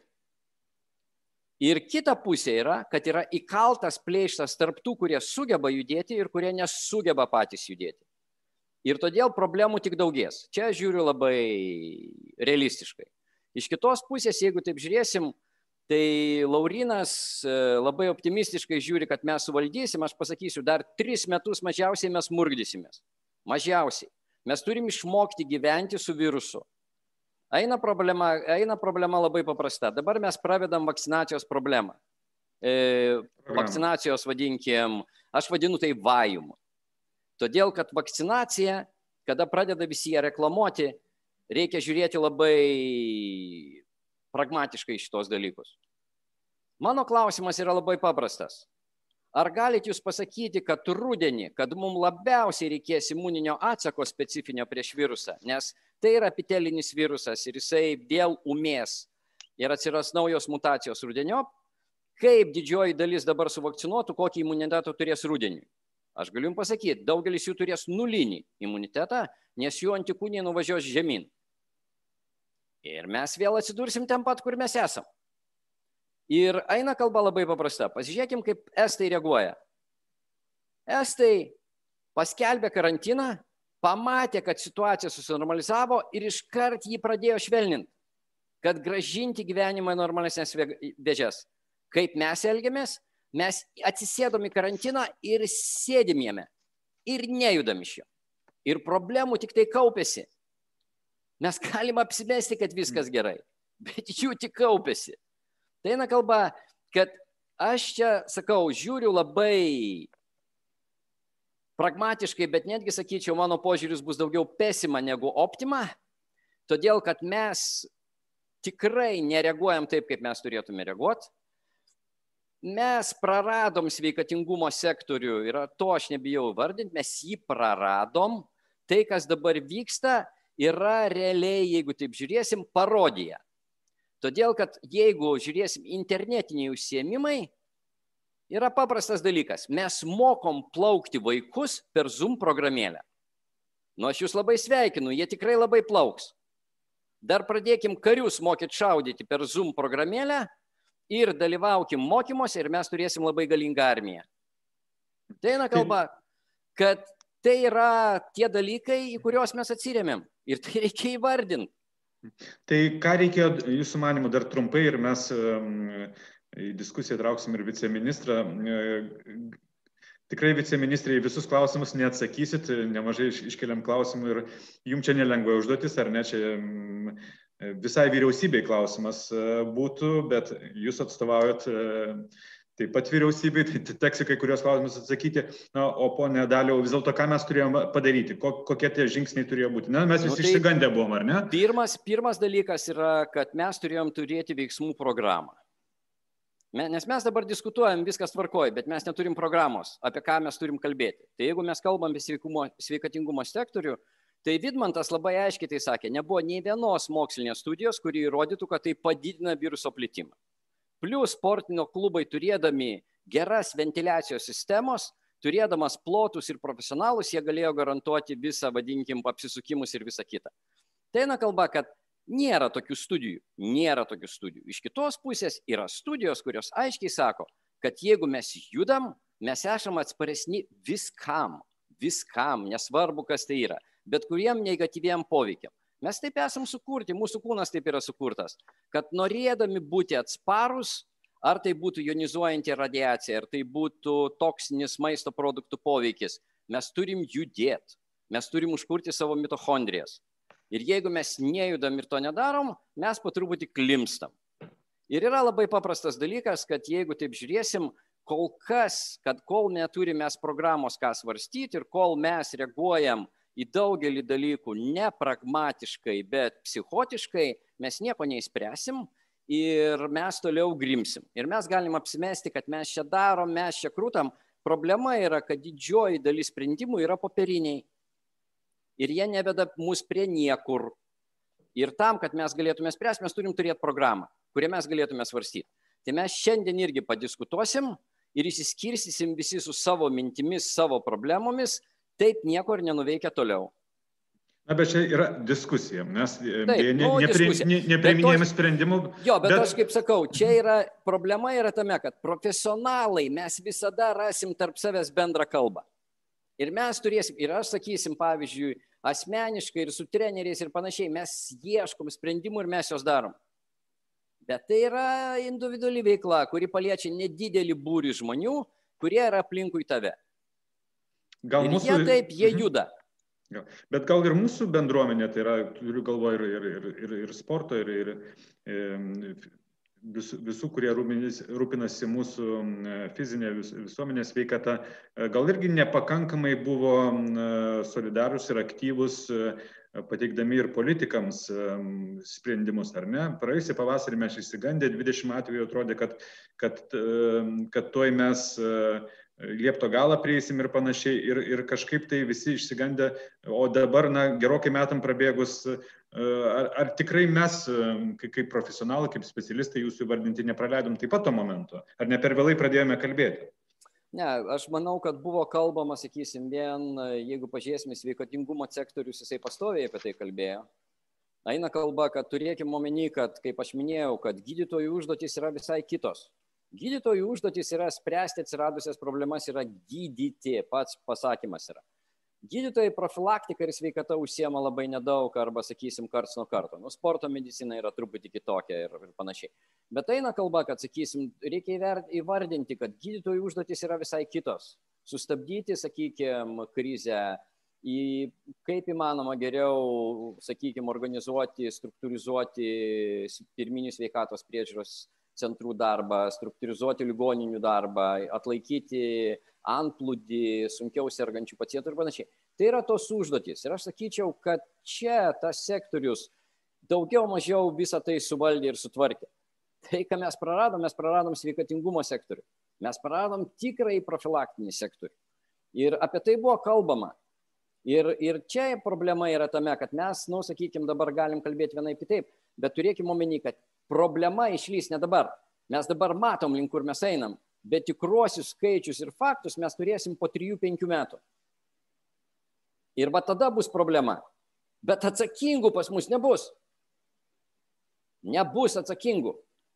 Ir kita pusė yra, kad yra įkaltas pleištas tarp tų, kurie sugeba judėti ir kurie nesugeba patys judėti. Ir todėl problemų tik daugės. Čia žiūriu labai realistiškai. Iš kitos pusės, jeigu taip žiūrėsim, tai Laurynas labai optimistiškai žiūri, kad mes suvaldysim, aš pasakysiu, dar 3 metus mažiausiai mes murgdysimės. Mažiausiai. Mes turim išmokti gyventi su virusu. Eina problema labai paprasta. Dabar mes pravedam vakcinacijos problemą. Vakcinacijos vadinkim, aš vadinu tai vajumu. Todėl, kad vakcinacija kada pradeda visi ją reklamuoti, reikia žiūrėti labai pragmatiškai šitos dalykus. Mano klausimas yra labai paprastas. Ar galite jūs pasakyti, kad rudenį, kad mums labiausiai reikės imuninio atsako specifinio prieš virusą, nes tai yra epitelinis virusas ir jisai vėl umės ir atsiras naujos mutacijos rudeniop, kaip didžioji dalis dabar suvakcinuotų, kokį imunitetą turės rudenį? Aš galiu jums pasakyti, daugelis jų turės nulinį imunitetą, nes jų antikūniai nuvažiuos žemyn. Ir mes vėl atsidursim ten pat, kur mes esam. Ir eina kalba labai paprasta. Pasižiūrėkim, kaip estai reaguoja. Estai paskelbė karantiną, pamatė, kad situacija susinormalizavo ir iškart jį pradėjo švelninti, kad grąžinti gyvenimą į normalesnės vėžes. Kaip mes elgiamės? Mes atsisėdom į karantiną ir sėdim jame. Ir nejudam iš jo. Ir problemų tik tai kaupėsi. Mes galim apsimesti, kad viskas gerai, bet jų tik kaupėsi. Tai eina kalba, kad aš čia, sakau, žiūriu labai pragmatiškai, bet netgi sakyčiau, mano požiūris bus daugiau pesima negu optima, todėl kad mes tikrai nereaguojam taip, kaip mes turėtume reaguoti. Mes praradom sveikatingumo sektorių ir to aš nebijau vardinti, mes jį praradom. Tai, kas dabar vyksta, yra realiai, jeigu taip žiūrėsim, parodija. Todėl, kad jeigu žiūrėsim internetiniai užsiėmimai, yra paprastas dalykas. Mes mokom plaukti vaikus per Zoom programėlę. Nu, aš jūs labai sveikinu, jie tikrai labai plauks. Dar pradėkim karius mokyti šaudyti per Zoom programėlę ir dalyvaukim mokymuose ir mes turėsim labai galingą armiją. Tai eina kalba, kad tai yra tie dalykai, į kuriuos mes atsirėmėm ir tai reikia įvardinti. Tai ką reikėjo jūsų manimų dar trumpai ir mes į diskusiją trauksim ir viceministrą. Tikrai viceministrai visus klausimus neatsakysit, nemažai iškeliam klausimų ir jums čia nelengva užduotis, ar ne, čia visai vyriausybei klausimas būtų, bet jūs atstovaujat taip pat vyriausybei, tai teks kai kurios klausimus atsakyti. Na, o ponė Daliau, vis dėlto, ką mes turėjome padaryti, kokie tie žingsniai turėjo būti? Na, mes visi išsigandę buvom, ar ne? Pirmas dalykas yra, kad mes turėjom turėti veiksmų programą. Nes mes dabar diskutuojam, viskas tvarkoja, bet mes neturim programos, apie ką mes turim kalbėti. Tai jeigu mes kalbam apie sveikatingumo sektorių, tai Vidmantas labai aiškiai tai sakė, nebuvo nei vienos mokslinės studijos, kuri įrodytų, kad tai padidina viruso plitimą. Plius sportinio klubai turėdami geras ventiliacijos sistemos, turėdamas plotus ir profesionalus, jie galėjo garantuoti visą, vadinkim, apsisukimus ir visą kitą. Tai eina kalba, kad nėra tokių studijų. Iš kitos pusės yra studijos, kurios aiškiai sako, kad jeigu mes judam, mes esame atsparesni viskam, nesvarbu, kas tai yra, bet kuriem negatyviem poveikiam. Mes taip esam sukurti, mūsų kūnas taip yra sukurtas, kad norėdami būti atsparus, ar tai būtų jonizuojanti radiacija, ar tai būtų toksinis maisto produktų poveikis, mes turim judėti, mes turim užkurti savo mitochondrijas. Ir jeigu mes nejudam ir to nedarom, mes po truputį klimstam. Ir yra labai paprastas dalykas, kad jeigu taip žiūrėsim, kol neturime programos ką svarstyti ir kol mes reaguojam į daugelį dalykų ne pragmatiškai, bet psichotiškai, mes nieko neįspręsim ir mes toliau grimsim. Ir mes galim apsimesti, kad mes čia darom, mes čia krūtam. Problema yra, kad didžioji dalis sprendimų yra popieriniai. Ir jie neveda mus prie niekur. Ir tam, kad mes galėtume spręsti, mes turim turėti programą, kurią mes galėtume svarstyti. Tai mes šiandien irgi padiskutuosim ir išsiskirstysim visi su savo mintimis, savo problemomis, taip nieko ir nenuveikia toliau. Na, bet čia yra diskusija. Mes nepriiminėjame sprendimų. Jo, bet aš kaip sakau, problema yra tame, kad profesionalai mes visada rasim tarp savęs bendrą kalbą. Ir mes turėsim, ir aš sakysim, pavyzdžiui, asmeniškai ir su treneriais ir panašiai, mes ieškom sprendimų ir mes jos darom. Bet tai yra individuali veikla, kuri paliečia nedidelį būrį žmonių, kurie yra aplinkui tave. Jie juda. Bet gal ir mūsų bendruomenė, tai yra, turiu galvoje ir sporto, ir visų, kurie rūpinasi mūsų fizinė visuomenės sveikata, gal irgi nepakankamai buvo solidarūs ir aktyvus, pateikdami ir politikams sprendimus, ar ne? Praėjusį pavasarį mes išsigandę, 20 atvejų atrodė, kad tuoj mes liepto galą prieisim ir panašiai, ir kažkaip tai visi išsigandę, o dabar, gerokai metam prabėgus, ar tikrai mes, kaip profesionalai, kaip specialistai, jūsų įvardinti, nepraleidom taip pat to momento? Ar ne per vėlai pradėjome kalbėti? Ne, aš manau, kad buvo kalbama, sakysim, jeigu pažiūrėsime sveikatingumo sektorius, jisai pastoviai apie tai kalbėjo. Eina kalba, kad turėkime omeny, kad, kaip aš minėjau, kad gydytojų užduotis yra visai kitos. Gydytojų užduotis yra spręsti atsiradusias problemas, yra gydyti, pats pasakymas yra. Gydytojai profilaktika ir sveikata užsiema labai nedaug arba, sakysim, karts nuo karto. Sporto medicina yra truputį kitokia ir panašiai. Bet eina kalba, kad, sakysim, reikia įvardinti, kad gydytojų užduotis yra visai kitos. Sustabdyti, sakykim, krizę, kaip įmanoma geriau, sakykim, organizuoti, struktūrizuoti pirminių sveikatos priežiūros centrų darbą, struktūrizuoti ligoninių darbą, atlaikyti antplūdį sunkiau sergančių pacientų ir panašiai. Tai yra tos užduotis. Ir aš sakyčiau, kad čia tas sektorius daugiau mažiau visą tai suvaldė ir sutvarkė. Tai, ką mes praradom sveikatingumo sektorių. Mes praradom tikrai profilaktinį sektorių. Ir apie tai buvo kalbama. Ir čia problema yra tame, kad mes, sakykim, dabar galim kalbėti vienaip kitaip, bet turėkime omeny, kad problema išlys ne dabar. Mes dabar matom, link kur mes einam, bet tikruosius skaičius ir faktus mes turėsim po 3-5 metų. Ir va tada bus problema. Bet atsakingų pas mus nebus. Nebus atsakingų.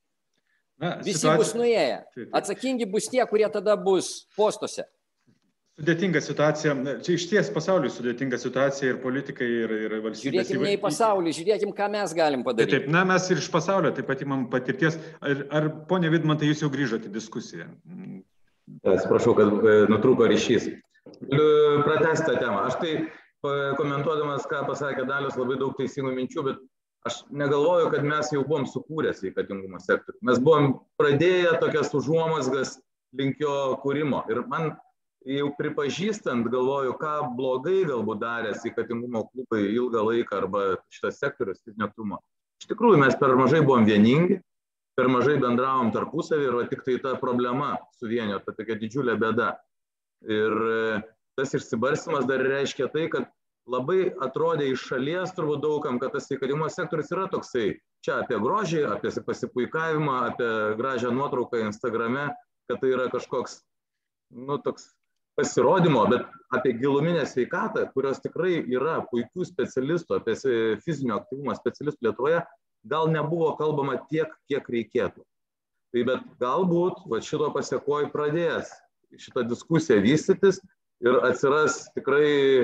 Visi bus nuėję. Atsakingi bus tie, kurie tada bus postuose. Sudėtinga situacija. Čia iš ties pasauliui sudėtinga situacija ir politikai, ir valstybės. Žiūrėkim ne į pasaulį, žiūrėkim, ką mes galim padaryti. Taip, mes ir iš pasaulio taip pat imam patirties. Ar ponia Vidmantai, jūs jau grįžote į diskusiją? Atsiprašau, kad nutrūko ryšys. Galiu pratęsti tą temą. Aš tai komentuodamas, ką pasakė Dalius, labai daug teisingų minčių, bet aš negalvoju, kad mes jau buvom sukūrę sveikatingumo sektorių. Mes buvom pradėję tokias užuomazgas link jo kūrimo. Ir man jau pripažįstant, galvoju, ką blogai galbūt darė sveikatingumo klubai ilgą laiką arba šitas sektorius fizinio aktyvumo. Iš tikrųjų, mes per mažai buvom vieningi, per mažai bendravom tarpusavį ir tik tai ta problema suvienijo, ta tokia didžiulė bėda. Ir tas išsibarstymas dar reiškia tai, kad labai atrodė iš šalies turbūt daugam, kad tas sveikatingumo sektorius yra toksai čia apie grožį, apie pasipuikavimą, apie gražią nuotrauką Instagrame, kad tai yra kažkoks, toks pasirodymo, bet apie giluminę sveikatą, kurios tikrai yra puikių specialistų, apie fizinio aktyvumo specialistų Lietuvoje, gal nebuvo kalbama tiek, kiek reikėtų. Tai bet galbūt šito pasekoj pradės šitą diskusiją vystytis ir atsiras tikrai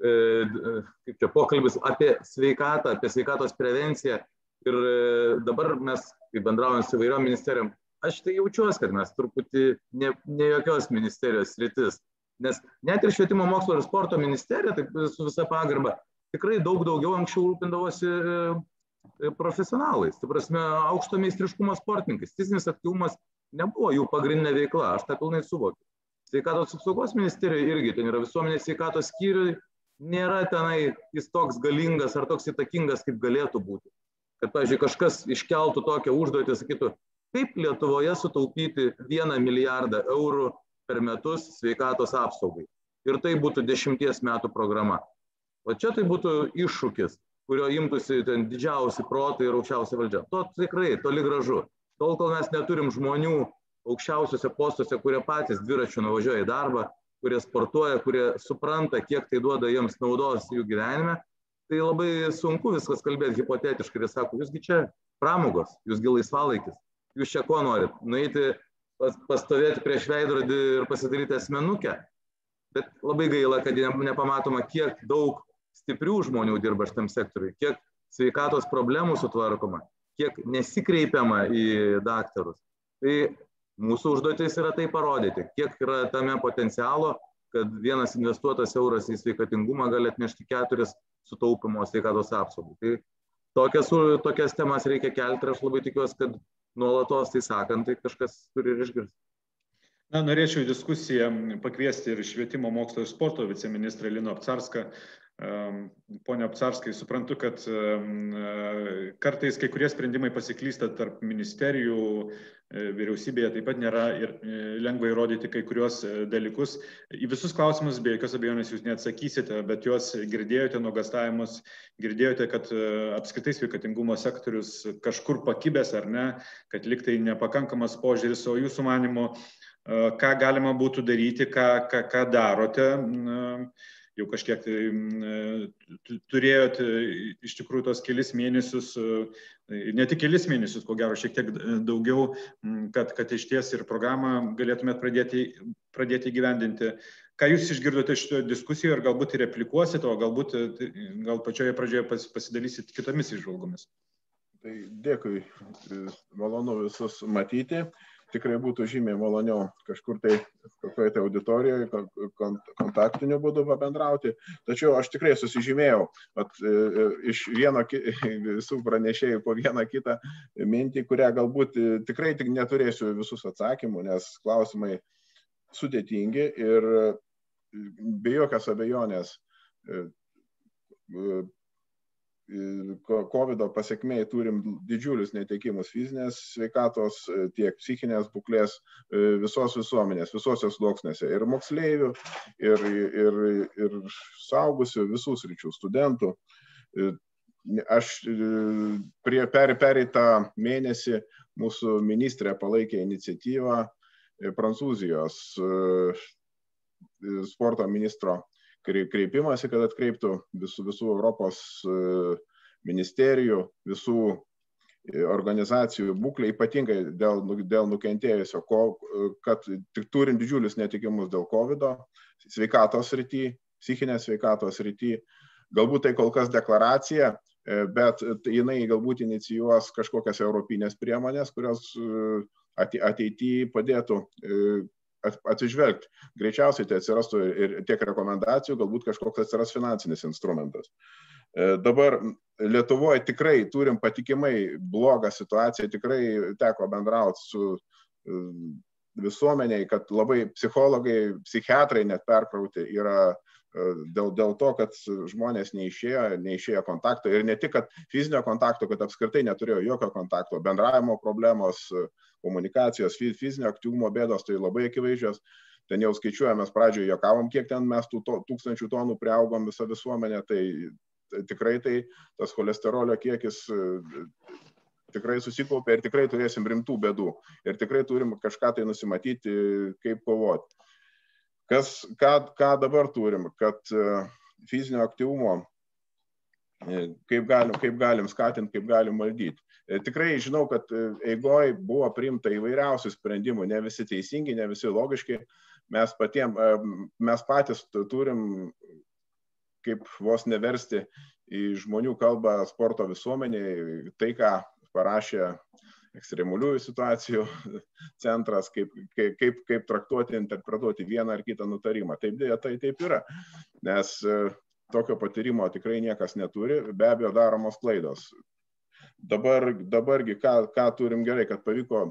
pokalbis apie sveikatą, apie sveikatos prevenciją. Ir dabar mes, kai bendraujame su įvairiom ministerijom, aš tai jaučiuosi, kad mes truputį ne jokios ministerijos sritis. Nes net ir švietimo mokslo ir sporto ministerija, taip su visa pagarba, tikrai daugiau anksčiau rūpindavosi profesionalais. Tai prasme, aukšto meistriškumo sportininkais. Fizinis aktyvumas nebuvo jų pagrindinė veikla, aš tą pilnai suvokiu. Sveikatos apsaugos ministerija irgi, ten yra visuomenės sveikatos skyriui, nėra tenai jis toks galingas ar toks įtakingas, kaip galėtų būti. Kad, pavyzdžiui, kažkas iškeltų tokią užduotį, sakytų, kaip Lietuvoje sutaupyti 1 milijardą eurų per metus sveikatos apsaugai. Ir tai būtų 10 metų programa. O čia tai būtų iššūkis, kurio imtųsi ten didžiausi protai ir aukščiausia valdžia. To tikrai toli gražu. Tol, kol mes neturim žmonių aukščiausiuose postuose, kurie patys dviračiu nuvažiuoja į darbą, kurie sportuoja, kurie supranta, kiek tai duoda jiems naudos jų gyvenime, tai labai sunku viskas kalbėti hipotetiškai. Ir sako, jūsgi čia pramogos, jūsgi laisvalaikis, jūs čia ko norit? Nueiti pastovėti prieš veidrodį ir pasidaryti asmenukę. Bet labai gaila, kad nepamatoma, kiek daug stiprių žmonių dirba šitam sektoriui, kiek sveikatos problemų sutvarkoma, kiek nesikreipiama į daktarus. Tai mūsų užduotis yra tai parodyti, kiek yra tame potencialo, kad vienas investuotas euras į sveikatingumą gali atnešti 4 sutaupimo sveikatos apsaugų. Tai tokias temas reikia kelti ir aš labai tikiuosi, kad nuolatos tai sakant, tai kažkas turi ir išgirsti. Na, norėčiau į diskusiją pakviesti ir švietimo, mokslo ir sporto viceministrą Liną Obcarską. Pone Obcarskai, suprantu, kad kartais kai kurie sprendimai pasiklysta tarp ministerijų, vyriausybėje taip pat nėra ir lengva įrodyti kai kuriuos dalykus. Į visus klausimus be jokios abejonės jūs neatsakysite, bet juos girdėjote nuogąstavimus, girdėjote, kad apskritai sveikatingumo sektorius kažkur pakibęs ar ne, kad liktai nepakankamas požiūris, o jūsų manymu, ką galima būtų daryti, ką darote. Jau kažkiek turėjot iš tikrųjų tos kelis mėnesius, ne tik kelis mėnesius, ko gero šiek tiek daugiau, kad išties ir programą galėtumėt pradėti įgyvendinti. Ką jūs išgirdote šitoje diskusijoje ir galbūt ir replikuosite, o gal pačioje pradžioje pasidalysit kitomis įžvalgomis? Tai dėkui, malonu visus matyti. Tikrai būtų žymiai maloniau kažkur tai kokioje tai auditorijoje kontaktiniu būdu pabendrauti. Tačiau aš tikrai susižymėjau iš visų pranešėjų po vieną kitą mintį, kurią galbūt tikrai tik neturėsiu visus atsakymų, nes klausimai sudėtingi ir be jokios abejonės COVID pasekmėj turim didžiulius netekimus fizinės sveikatos, tiek psichinės būklės visos visuomenės, visose sluoksnėse, ir moksleivių, ir suaugusių, visų sričių, studentų. Aš pereitą mėnesį mūsų ministrė palaikė iniciatyvą Prancūzijos sporto ministro kreipimąsi, kad atkreiptų visų Europos ministerijų, visų organizacijų būklę, ypatingai dėl nukentėjusio, kad tik turim didžiulius netikimus dėl COVID-o, sveikatos srity, psichinės sveikatos srity. Galbūt tai kol kas deklaracija, bet jinai galbūt inicijuos kažkokias europinės priemonės, kurios ateityje padėtų atsižvelgti. Greičiausiai tai atsirastų ir tiek rekomendacijų, galbūt kažkoks atsiras finansinis instrumentas. Dabar Lietuvoje tikrai turim patikimai blogą situaciją, tikrai teko bendrauti su visuomeniai, kad labai psichologai, psichiatrai net perkrauti yra dėl to, kad žmonės neišėjo kontakto ir ne tik kad fizinio kontakto, kad apskritai neturėjo jokio kontakto, bendravimo problemos, komunikacijos, fizinio aktyvumo bėdos, tai labai akivaizdžios. Ten jau skaičiuojame, pradžioje juokavom, kiek ten mes tų 1000 tonų priaugom visą visuomenę, tai tikrai tas cholesterolio kiekis tikrai susikaupė ir tikrai turėsim rimtų bėdų. Ir tikrai turim kažką tai nusimatyti, kaip kovoti. Ką dabar turim, kad fizinio aktyvumo kaip galim skatinti, kaip galim valdyti. Tikrai žinau, kad eigoj buvo priimta įvairiausių sprendimų, ne visi teisingi, ne visi logiški. Mes patys turim kaip vos neversti į žmonių kalbą sporto visuomenėje, tai ką parašė ekstremaliųjų situacijų centras, kaip traktuoti, interpretuoti vieną ar kitą nutarimą. Taip yra, nes tokio patyrimo tikrai niekas neturi, be abejo daromos klaidos. Dabargi ką turim gerai, kad pavyko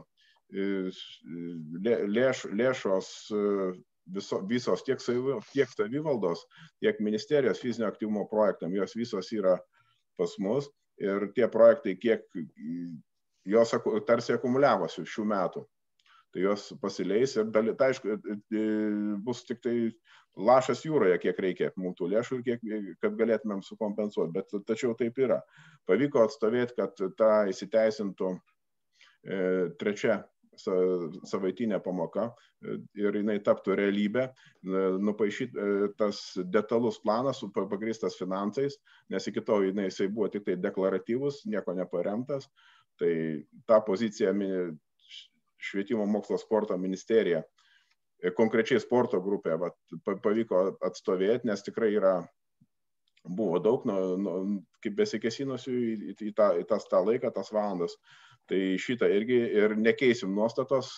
lėšos visos tiek savivaldos, tiek ministerijos fizinio aktyvumo projektam, jos visos yra pas mus ir tie projektai, kiek jos tarsi akumuliavosi šių metų, tai jos pasileis ir tai aišku, bus tik tai lašas jūroje, kiek reikia mūsų lėšų ir kad galėtumėm sukompensuoti, bet tačiau taip yra. Pavyko atstovėti, kad ta įsiteisintų trečia savaitinė pamoka ir jinai taptų realybę, nupaišyti tas detalus planas, pagrįstas finansais, nes iki to jisai buvo tik tai deklaratyvus, nieko neparemtas. Tai tą poziciją švietimo mokslo sporto ministerija, konkrečiai sporto grupė, pavyko atstovėti, nes tikrai buvo daug, kaip besikėsinusių į tą laiką, tas valandas. Tai šitą irgi ir nekeisim nuostatos,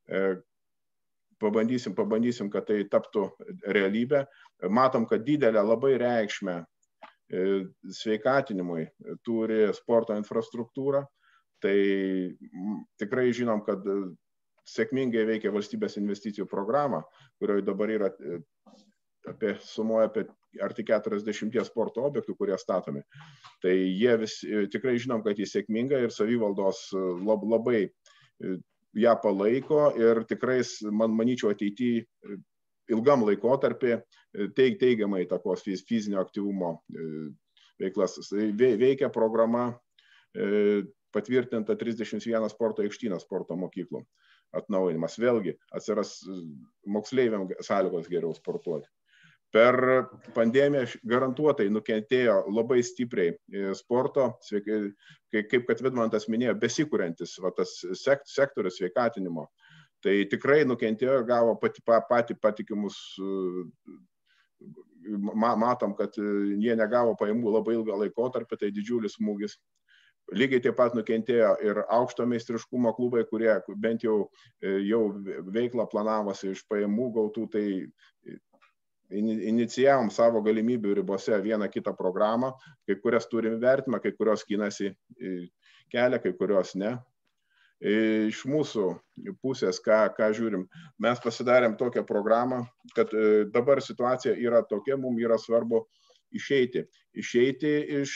pabandysim, kad tai taptų realybę. Matom, kad didelę labai reikšmę sveikatinimui turi sporto infrastruktūra. Tai tikrai žinom, kad sėkmingai veikia valstybės investicijų programa, kurioje dabar yra sumuoja apie arti 40 sporto objektų, kurie statomi. Tai jie tikrai žinom, kad jis sėkminga ir savivaldos labai ją palaiko ir tikrai, manyčiau, ateityje ilgam laikotarpį teigiamai įtakos fizinio aktyvumo veiklas. Veikia programa patvirtinta 31 sporto aikštynas sporto mokyklų atnaujinimas. Vėlgi atsiras moksleiviam sąlygos geriau sportuoti. Per pandemiją garantuotai nukentėjo labai stipriai sporto, kaip kad Vidmantas minėjo, besikuriantis tas sektorius sveikatinimo. Tai tikrai nukentėjo ir gavo patį patikimus, matom, kad jie negavo pajamų labai ilgą laikotarpį, tai didžiulis smūgis. Lygiai taip pat nukentėjo ir aukšto meistriškumo klubai, kurie bent jau veiklą planavosi iš pajamų gautų, tai inicijavom savo galimybių ribose vieną kitą programą, kai kurias turim vertimą, kai kurios skinasi kelią, kai kurios ne. Iš mūsų pusės, ką žiūrim, mes pasidarėm tokią programą, kad dabar situacija yra tokia, mums yra svarbu išeiti iš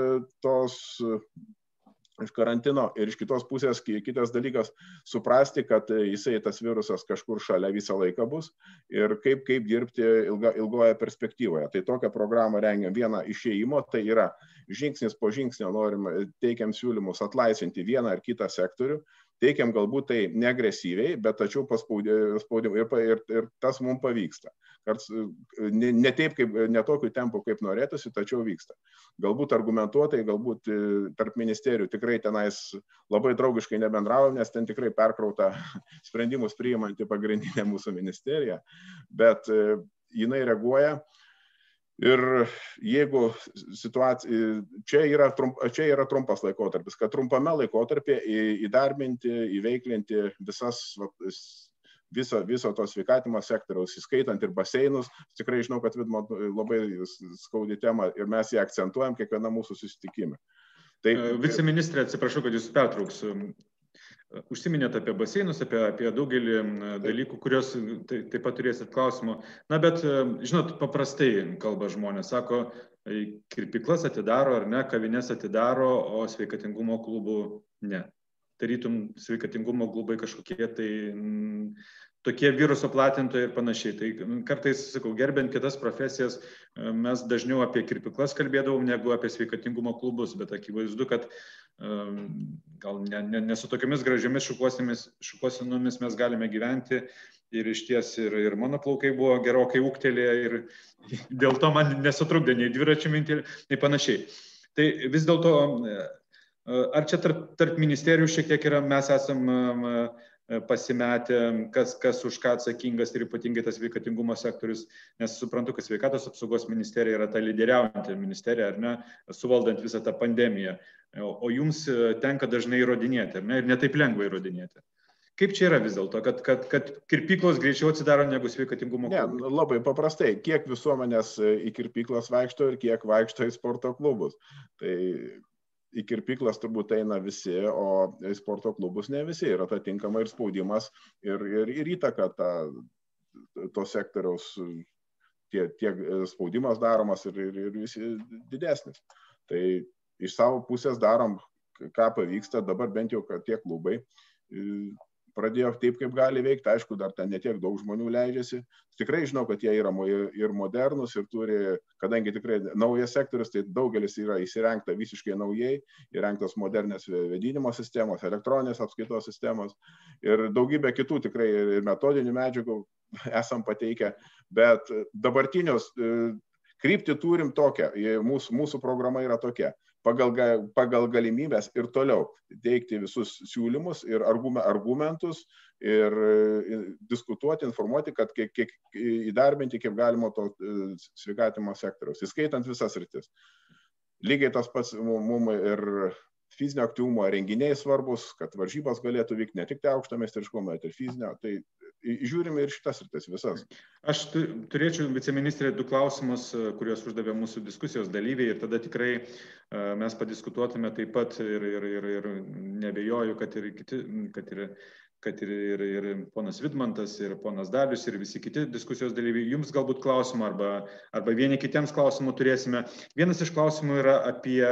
karantino ir iš kitos pusės kitas dalykas suprasti, kad tas virusas kažkur šalia visą laiką bus ir kaip dirbti ilgoje perspektyvoje. Tai tokią programą rengiam vieną išėjimo, tai yra žingsnis po žingsnio teikiam siūlymus atlaisvinti vieną ar kitą sektorių, teikiam galbūt tai neagresyviai, bet tačiau paspaudimu ir tas mums pavyksta. Ne tokiu tempu, kaip norėtųsi, tačiau vyksta. Galbūt argumentuotai, galbūt tarp ministerijų tikrai tenais labai draugiškai nebendravom, nes ten tikrai perkrauta sprendimus priimanti pagrindinė mūsų ministerija, bet jinai reaguoja. Ir jeigu situacija, čia yra trumpas laikotarpis, kad trumpame laikotarpyje įdarbinti, įveiklinti viso to sveikatimo sektoriaus, įskaitant ir baseinus. Tikrai žinau, kad Vidmant labai skaudi tema ir mes ją akcentuojam kiekvieną mūsų susitikimą. Viceministrė, atsiprašau, kad jūs pertrauksiu. Užsiminėt apie baseinus, apie daugelį dalykų, kurios taip pat turėsit klausimų. Na, bet, žinot, paprastai kalba žmonės, sako, kirpyklas atidaro ar ne, kavines atidaro, o sveikatingumo klubų ne. Tarytum sveikatingumo klubai kažkokie tai tokie viruso platintojai ir panašiai. Tai kartais, sakau, gerbent kitas profesijas, mes dažniau apie kirpyklas kalbėdavom negu apie sveikatingumo klubus, bet akivaizdu, kad gal ne su tokiamis gražiomis šukuosenomis mes galime gyventi ir iš ties ir mano plaukai buvo gerokai ūgtelėję ir dėl to man nesutrukdė nei dviračių minti, nei panašiai. Tai vis dėlto, ar čia tarp ministerijų šiek tiek yra, mes esam pasimetę, kas už ką atsakingas ir ypatingai tas sveikatingumo sektorius, nes suprantu, kad sveikatos apsaugos ministerija yra ta lyderiaujanti ministerija, ar ne, suvaldant visą tą pandemiją, o jums tenka dažnai įrodinėti, ar ne, ir netaip lengva įrodinėti. Kaip čia yra vis dėlto, kad kirpyklos greičiau atsidaro negu sveikatingumo klubai? Ne, labai paprastai, kiek visuomenės į kirpyklas vaikšto ir kiek vaikšto į sporto klubus. Tai į kirpyklas turbūt eina visi, o į sporto klubus ne visi. Yra atitinkama ir spaudimas, ir įtaka to sektoriaus, tiek spaudimas daromas ir visi didesnis. Tai iš savo pusės darom, ką pavyksta, dabar bent jau tie klubai pradėjo taip, kaip gali veikti. Aišku, dar ten netiek daug žmonių leidžiasi. Tikrai žinau, kad jie yra ir modernus ir turi, kadangi tikrai naujas sektorius, tai daugelis yra įsirengta visiškai naujai, įrengtos modernės vėdinimo sistemos, elektroninės apskaitos sistemos ir daugybė kitų tikrai ir metodinių medžiagų esam pateikę, bet dabartinius kryptį turim tokią, mūsų programa yra tokia. Pagal galimybės ir toliau teikti visus siūlymus ir argumentus ir diskutuoti, informuoti, kad kiek įdarbinti, kaip galima to sveikatinimo sektoriaus, įskaitant visas sritis. Lygiai tas pats mums ir fizinio aktyvumo renginiai svarbus, kad varžybos galėtų vykti ne tik tai aukšto meistriškumo, bet ir fizinio. Tai žiūrime ir šitas rytis visas. Aš turėčiau, viceministrė, 2 klausimus, kuriuos uždavė mūsų diskusijos dalyviai, ir tada tikrai mes padiskutuotume taip pat ir nebejoju, kad ir ponas Vidmantas, ir ponas Dalius, ir visi kiti diskusijos dalyviai, jums galbūt klausimų arba vieni kitiems klausimų turėsime. Vienas iš klausimų yra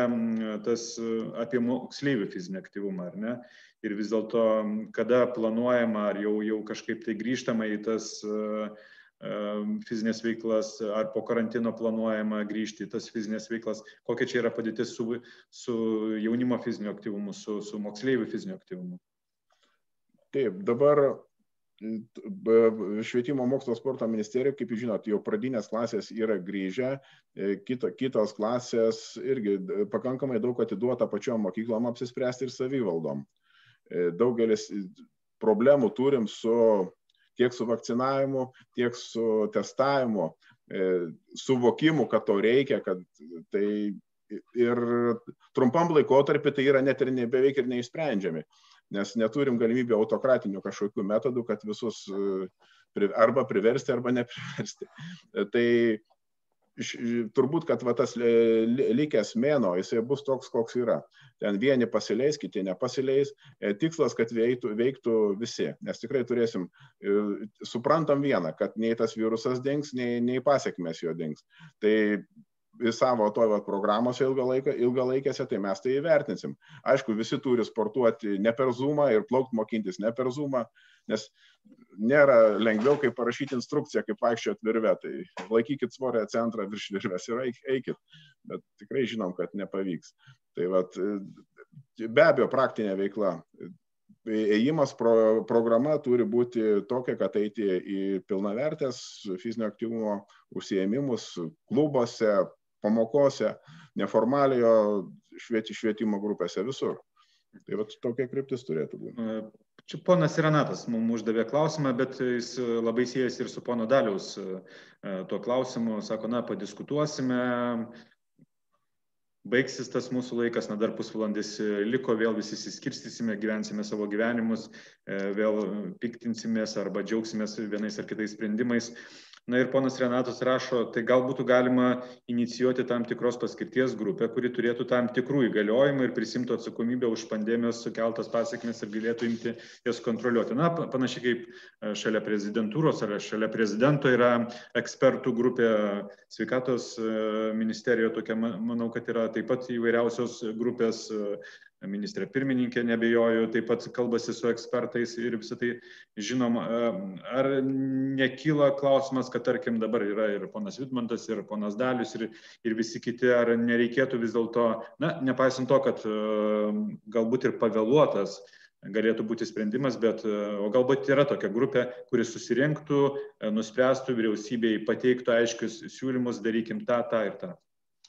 apie moksleivių fizinį aktyvumą, ar ne? Ir vis dėlto, kada planuojama, ar jau kažkaip tai grįžtama į tas fizinės veiklas, ar po karantino planuojama grįžti į tas fizinės veiklas, kokia čia yra padėtis su jaunimo fiziniu aktyvumu, su moksleivių fiziniu aktyvumu? Taip, dabar Švietimo mokslo sporto ministerija, kaip jūs žinot, jau pradinės klasės yra grįžę, kitos klasės irgi pakankamai daug atiduota pačiom mokyklom apsispręsti ir savivaldom. Daugelis problemų turim tiek su vakcinavimu, tiek su testavimu, suvokimu, kad to reikia, kad tai ir trumpam laikotarpį tai yra net ir beveik ir neišsprendžiami, nes neturim galimybę autokratinių kažkokių metodų, kad visus arba priversti, arba nepriversti. Tai turbūt, kad tas likęs mėnuo, jisai bus toks, koks yra. Ten vieni pasileis, kiti nepasileis. Tikslas, kad veiktų visi, nes tikrai turėsim, suprantam vieną, kad nei tas virusas dings, nei pasiekmes jo dings. Tai savo programose ilgalaikėse, tai mes tai įvertinsim. Aišku, visi turi sportuoti ne per Zoomą ir plaukti mokintis ne per Zoomą, nes nėra lengviau, kaip parašyti instrukciją, kaip vaikščioti virve. Tai laikykit svorio centrą virš virvės ir eikit. Bet tikrai žinom, kad nepavyks. Tai be abejo, praktinė veikla. Ėjimas programa turi būti tokia, kad eiti į pilnavertės fizinio aktyvumo užsiėmimus klubuose, pamokose, neformaliojo švietimo grupėse, visur. Tai tokia kryptis turėtų būti. Čia ponas Renatas mums uždavė klausimą, bet jis labai siejasi ir su pono Daliaus tuo klausimu. Sako, padiskutuosime, baigsis tas mūsų laikas, dar pusvalandis liko, vėl visi išsiskirstysime, gyvensime savo gyvenimus, vėl piktinsimės arba džiaugsimės vienais ar kitais sprendimais. Na ir ponas Renatas rašo, tai gal būtų galima inicijuoti tam tikros paskirties grupę, kuri turėtų tam tikrų įgaliojimų ir prisimtų atsakomybę už pandemijos sukeltas pasekmes ir galėtų imti jas kontroliuoti. Panašiai kaip šalia prezidentūros ar šalia prezidento yra ekspertų grupė, sveikatos ministerijoje tokia, manau, kad yra taip pat įvairiausios grupės. Ministrė pirmininkė, nebejoju, taip pat kalbasi su ekspertais ir visą tai žinom. Ar nekyla klausimas, kad tarkim dabar yra ir ponas Vidmantas, ir ponas Dalius, ir visi kiti, ar nereikėtų vis dėlto, nepaisant to, kad galbūt ir pavėluotas galėtų būti sprendimas, bet o galbūt yra tokia grupė, kuri susirinktų, nuspręstų vyriausybei, pateiktų aiškius siūlymus, darykim tą ir tą.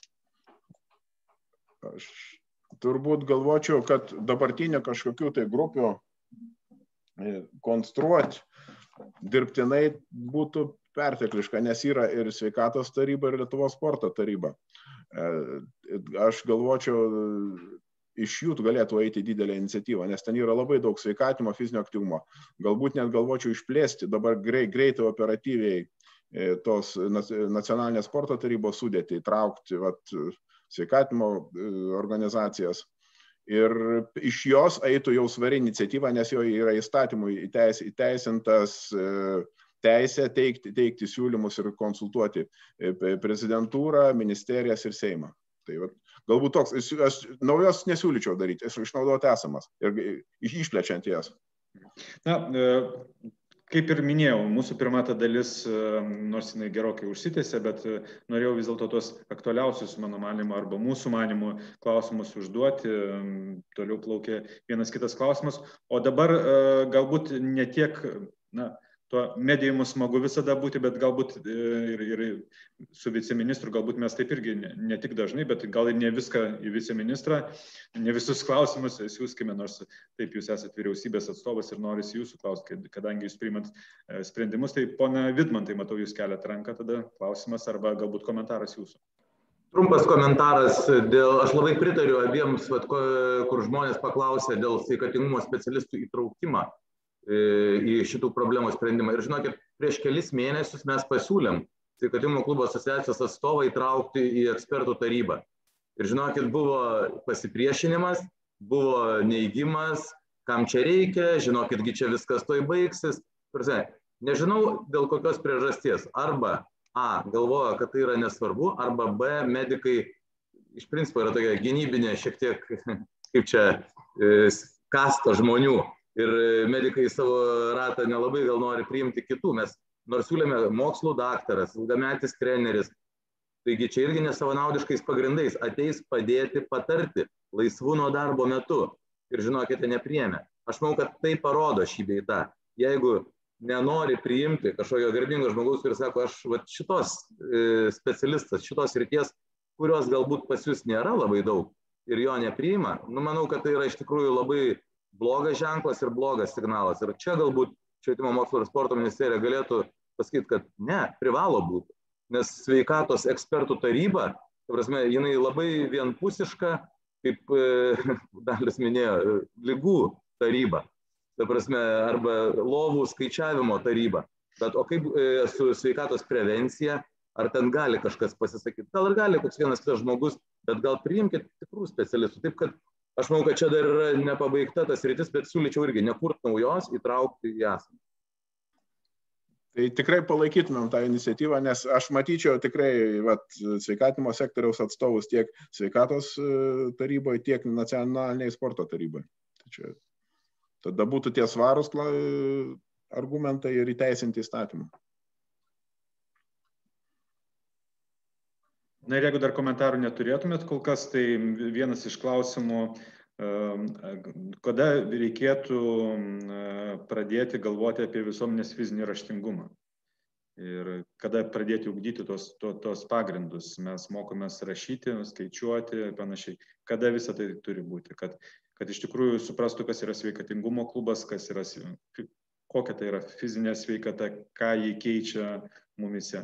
Aš turbūt galvočiau, kad dabartinė kažkokių tai grupių konstruoti dirbtinai būtų pertekliška, nes yra ir sveikatos taryba, ir Lietuvos sporto taryba. Aš galvočiau, iš jų galėtų eiti didelę iniciatyvą, nes ten yra labai daug sveikatimo, fizinio aktyvumo. Galbūt net galvočiau išplėsti dabar greitai operatyviai tos nacionalinės sporto tarybos sudėtį, įtraukti sveikatimo organizacijas. Ir iš jos eitų jau svari iniciatyva, nes jo yra įstatymų įteisintas teisė teikti siūlymus ir konsultuoti prezidentūrą, ministerijas ir Seimą. Tai galbūt toks, aš naujos nesiūlyčiau daryti, išnaudoti esamas ir išplečiant jas. Kaip ir minėjau, mūsų pirma ta dalis, nors jinai gerokai užsitęsė, bet norėjau vis dėlto tos aktualiausius, mano manymu, arba mūsų manymu klausimus užduoti. Toliau plaukė vienas kitas klausimas. O dabar galbūt ne tiek, tuo mediumu smagu visada būti, bet galbūt ir su viceministru, galbūt mes taip irgi ne tik dažnai, bet gal ir ne viską į viceministrą, ne visus klausimus siūskime, nors taip jūs esate vyriausybės atstovas ir norisi jūsų klausti, kadangi jūs priimat sprendimus. Tai pone Vidmantai, matau, jūs keliat ranką, tada klausimas arba galbūt komentaras jūsų. Trumpas komentaras aš labai pritariu abiems, kur žmonės paklausė dėl sveikatingumo specialistų įtraukimą. į šitų problemų sprendimą. Ir žinokit, prieš kelis mėnesius mes pasiūlėm Sveikatingumo klubo asociacijos atstovą įtraukti į ekspertų tarybą. Ir žinokit, buvo pasipriešinimas, buvo neigimas, kam čia reikia, žinokitgi čia viskas toj baigsis. Nežinau dėl kokios priežasties. Arba A, galvoja, kad tai yra nesvarbu, arba B, medikai iš principo yra tokia gynybinė šiek tiek, kaip čia, kasta žmonių. Ir medikai savo ratą nelabai gal nori priimti kitų. Mes nors siūlėme mokslų daktaras, ilgametis treneris. Taigi čia irgi nesavanaudiškais pagrindais ateis padėti, patarti laisvų nuo darbo metu. Ir žinokite, nepriėmė. Aš manau, kad tai parodo šį bei tą. Jeigu nenori priimti kažkokio garbingo žmogaus, kuris sako, aš šitos specialistas, šitos ryties, kurios galbūt pas jūs nėra labai daug ir jo nepriima, manau, kad tai yra iš tikrųjų labai blogas ženklas ir blogas signalas. Ir čia galbūt Švietimo mokslo ir sporto ministerija galėtų pasakyti, kad ne, privalo būti. Nes sveikatos ekspertų taryba, ta prasme, jinai labai vienpusiška, kaip Dalius minėjo, ligų taryba. Ta prasme, arba lovų skaičiavimo taryba. Bet o kaip su sveikatos prevencija, ar ten gali kažkas pasisakyti? Gal ir gali koks vienas kitas žmogus, bet gal priimkite tikrų specialistų. Taip kad aš manau, kad čia dar yra nepabaigta tas rytis, bet siūlyčiau irgi nekurt naujos, įtraukti į esamą. Tai tikrai palaikytumėm tą iniciatyvą, nes aš matyčiau tikrai sveikatinimo sektoriaus atstovus tiek sveikatos taryboje, tiek nacionaliniai sporto taryboje. Tada būtų tie svarūs argumentai ir įteisinti įstatymą. Na ir jeigu dar komentarų neturėtumėt, kol kas tai vienas iš klausimų, kada reikėtų pradėti galvoti apie visuomenės fizinį raštingumą ir kada pradėti ugdyti tos pagrindus. Mes mokomės rašyti, skaičiuoti ir panašiai. Kada visą tai turi būti, kad iš tikrųjų suprastų, kas yra sveikatingumo klubas, kokia tai yra fizinė sveikata, ką jį keičia mumise.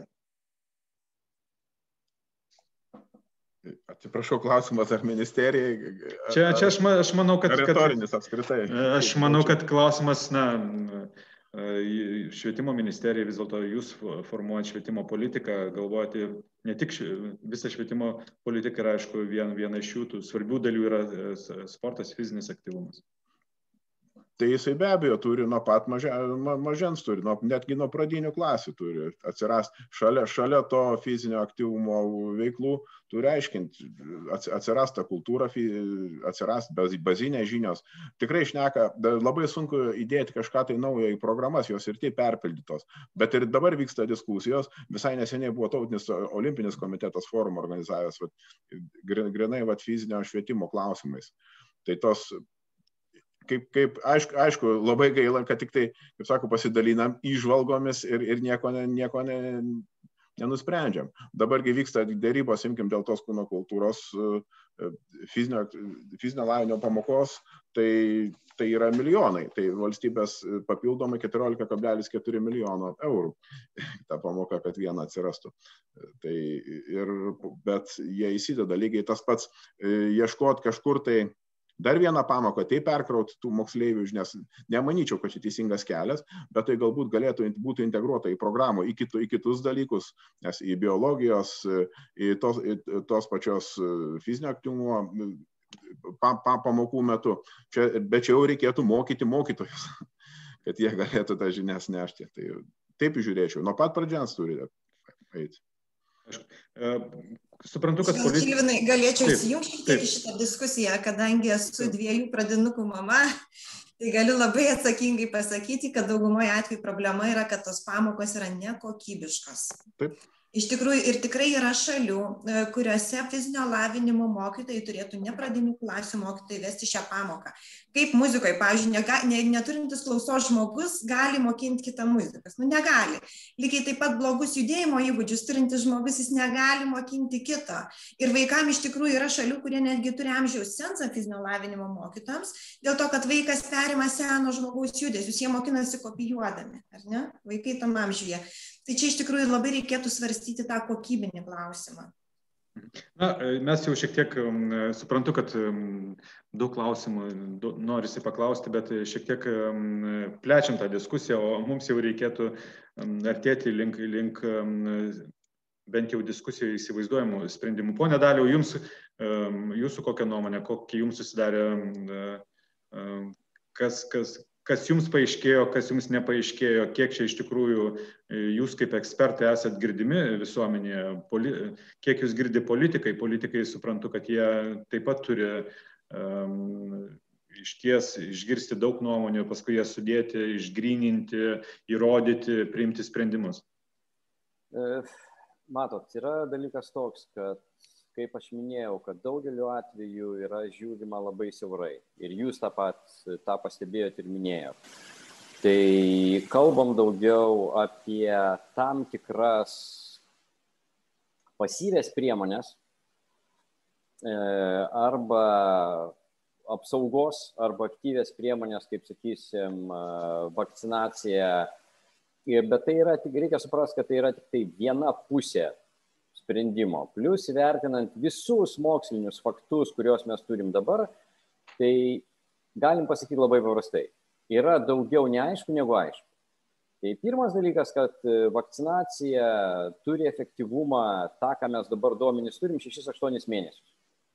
Atsiprašau, klausimas ar ministerijai? Čia aš manau, kad... Retorinis apskritai. Aš manau, kad klausimas, švietimo ministerija, vis dėlto jūs formuojant švietimo politiką, galvojate ne tik visą švietimo politiką, ir aišku, viena iš jų svarbių dalių yra sportas, fizinis aktyvumas. Tai jisai be abejo turi nuo pat mažens, netgi nuo pradinių klasių turi atsirasti. Šalia to fizinio aktyvumo veiklų turi aiškinti, atsirasti ta kultūra, atsirasti bazinės žinios. Tikrai šneka, labai sunku įdėti kažką tai naujo į programas, jos ir tai perpildytos. Bet ir dabar vyksta diskusijos, visai neseniai buvo Tautinis olimpinis komitetas forum organizavęs grinai fizinio švietimo klausimais. Tai tos... Aišku, labai gaila, kad tik tai, kaip sako, pasidalinam įžvalgomis ir nieko nenusprendžiam. Dabargi vyksta dėrybos, imkim, dėl tos kūno kultūros fizinio lavinimo pamokos, tai yra milijonai. Tai valstybės papildomai 14,4 milijono eurų ta pamoka, kad viena atsirastų. Bet jie įsideda lygiai tas pats, ieškoti kažkur tai dar vieną pamoką, tai perkrauti tų moksleivių, nes nemanyčiau, kad čia teisingas kelias, bet tai galbūt galėtų būti integruota į programą, į kitus dalykus, nes į biologijos, į tos pačios fizinio aktyvumo pamokų metu. Bet čia jau reikėtų mokyti mokytojus, kad jie galėtų tą žinias nešti. Tai taip žiūrėčiau, nuo pat pradžios turi eiti. Suprantu, kad Žilvinai, galėčiau įsijungti į šitą diskusiją, kadangi esu 2 pradinukų mama, tai galiu labai atsakingai pasakyti, kad daugumoje atveju problema yra, kad tos pamokos yra nekokybiškos. Taip. Iš tikrųjų, ir tikrai yra šalių, kuriuose fizinio lavinimo mokytojai turėtų ne pradinių klasių mokytojai vesti šią pamoką. Kaip muzikoje, pavyzdžiui, neturintis klausos žmogus gali mokinti kitą muzikas. Negali. Lygiai taip pat blogus judėjimo įgūdžius turintis žmogus, jis negali mokinti kito. Ir vaikams iš tikrųjų yra šalių, kurie netgi turi amžiaus cenzą fizinio lavinimo mokytojams, dėl to, kad vaikas perima seno žmogaus judesius, jie mokinasi kopijuodami, ar ne? Vaikai tam amžiuje. Tai čia iš tikrųjų labai reikėtų svarstyti tą kokybinį klausimą. Na, mes jau šiek tiek suprantu, kad daug klausimų norisi paklausti, bet šiek tiek plečiant tą diskusiją, o mums jau reikėtų artėti link bent jau diskusijoje įsivaizduojamų sprendimų. Pone Daliau, jūsų kokią nuomonę, kokį jums susidarė, kas jums paaiškėjo, kas jums nepaaiškėjo, kiek čia iš tikrųjų jūs kaip ekspertai esat girdimi visuomenėje, kiek jūs girdi politikai suprantu, kad jie taip pat turi išgirsti daug nuomonių, paskui jas sudėti, išgryninti, įrodyti, priimti sprendimus. Matot, yra dalykas toks, kad kaip aš minėjau, kad daugeliu atveju yra žiūrima labai siaurai. Ir jūs tą pastebėjot ir minėjot. Tai kalbam daugiau apie tam tikras pasyvės priemonės arba apsaugos, arba aktyvės priemonės, kaip sakysim, vakcinacija. Bet tai yra, reikia suprasti, kad tai yra tik tai viena pusė sprendimo. Plius įvertinant visus mokslinius faktus, kuriuos mes turim dabar, tai galim pasakyti labai paprastai. Yra daugiau neaišku negu aišku. Tai pirmas dalykas, kad vakcinacija turi efektyvumą, tą, ką mes dabar duomenys turim, 6-8 mėnesius.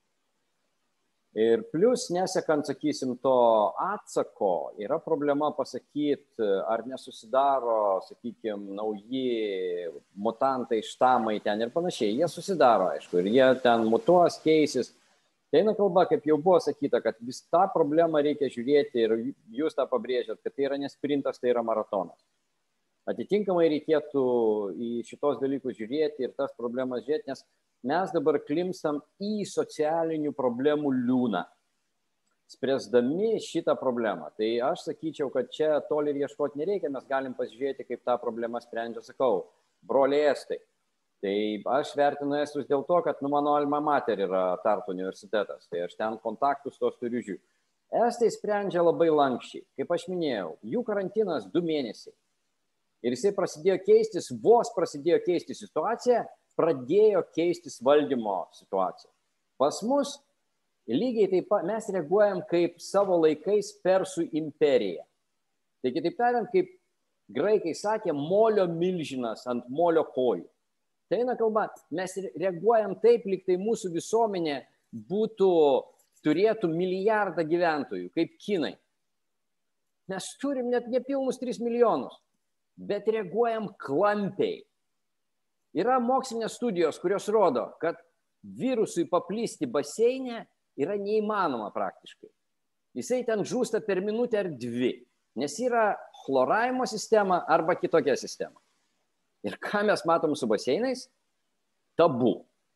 Ir plius, nesekant, sakysim, to atsako, yra problema pasakyti, ar nesusidaro, sakykim, nauji mutantai, štamai ten ir panašiai. Jie susidaro, aišku, ir jie ten mutuos, keisis. Tai eina kalba, kaip jau buvo sakyta, kad vis tą problemą reikia žiūrėti ir jūs tą pabrėžėt, kad tai yra ne sprintas, tai yra maratonas. Atitinkamai reikėtų į šitos dalykus žiūrėti ir tas problemas žiūrėti, nes mes dabar klimstam į socialinių problemų liūną, spręsdami šitą problemą. Tai aš sakyčiau, kad čia toli ir ieškoti nereikia, mes galim pasižiūrėti, kaip tą problemą sprendžia, sakau, broliai estai. Tai aš vertinu estus dėl to, kad mano alma mater yra Tartu universitetas, tai aš ten kontaktus tos turiu žiūrėti. Estai sprendžia labai lankščiai, kaip aš minėjau, jų karantinas 2 mėnesiai. Ir jisai prasidėjo keistis, vos prasidėjo keistis situacija, pradėjo keistis valdymo situacija. Pas mus lygiai taip pat mes reaguojam kaip savo laikais Persų imperija. Taigi taip tariant, kaip graikai sakė, molio milžinas ant molio kojų. Tai eina kalba, mes reaguojam taip, lyg tai mūsų visuomenė turėtų milijardą gyventojų, kaip kinai. Mes turim net nepilnus 3 milijonus, bet reaguojam klampiai. Yra mokslinės studijos, kurios rodo, kad virusui paplisti baseine yra neįmanoma praktiškai. Jisai ten žūsta per minutę ar 2, nes yra chloravimo sistema arba kitokia sistema. Ir ką mes matom su baseinais? Tabu.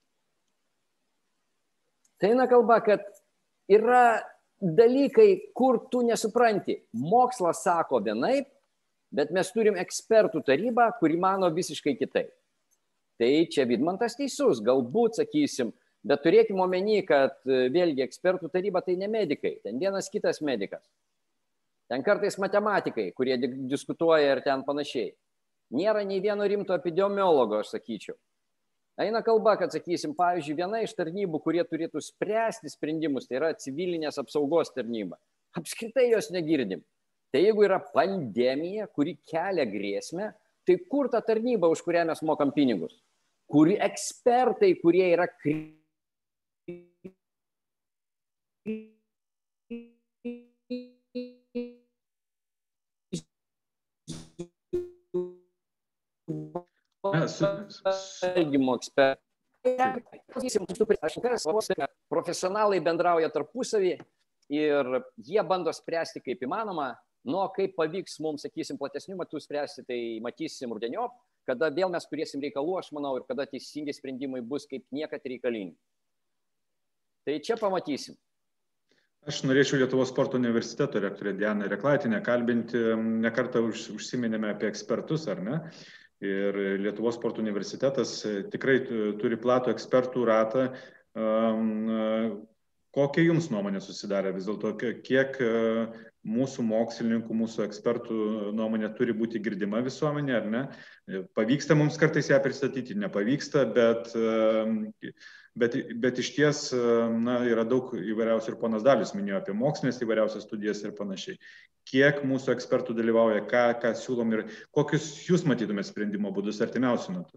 Tai eina kalba, kad yra dalykai, kur tu nesupranti. Mokslas sako vienaip, bet mes turim ekspertų tarybą, kuri mano visiškai kitaip. Tai čia Vidmantas teisus, galbūt sakysim, bet turėkime omeny, kad vėlgi ekspertų taryba tai ne medikai, ten vienas kitas medikas. Ten kartais matematikai, kurie diskutuoja ir ten panašiai. Nėra nei vieno rimto epidemiologo, aš sakyčiau. Eina kalba, kad sakysim, pavyzdžiui, viena iš tarnybų, kurie turėtų spręsti sprendimus, tai yra civilinės apsaugos tarnyba. Apskritai jos negirdim. Tai jeigu yra pandemija, kuri kelia grėsmę, tai kur ta tarnyba, už kurią mes mokam pinigus? Kuri ekspertai, kurie yra valdymo ekspertai. Profesionalai bendrauja tarpusavį ir jie bando spręsti kaip įmanoma. Nu, kaip pavyks mums, sakysim, platesnių matų spręsti, tai matysim rudeniop, kada vėl mes turėsim reikalų, aš manau, ir kada teisingi sprendimai bus kaip niekad reikalingi. Tai čia pamatysim. Aš norėčiau Lietuvos sporto universiteto rektorę Dianą Reklaitienę kalbinti, nekartą užsiminėme apie ekspertus, ar ne? Ir Lietuvos sporto universitetas tikrai turi platų ekspertų ratą. Kokia jums nuomonė susidarė vis dėlto, kiek mūsų mokslininkų, mūsų ekspertų nuomonė turi būti girdima visuomenė, ar ne? Pavyksta mums kartais ją pristatyti, nepavyksta, bet Bet iš ties yra daug įvairiausių, ir ponas Dalius minėjo apie mokslinės įvairiausias studijas ir panašiai. Kiek mūsų ekspertų dalyvauja, ką siūlom ir kokius jūs matytumėte sprendimo būdus artimiausiu metu?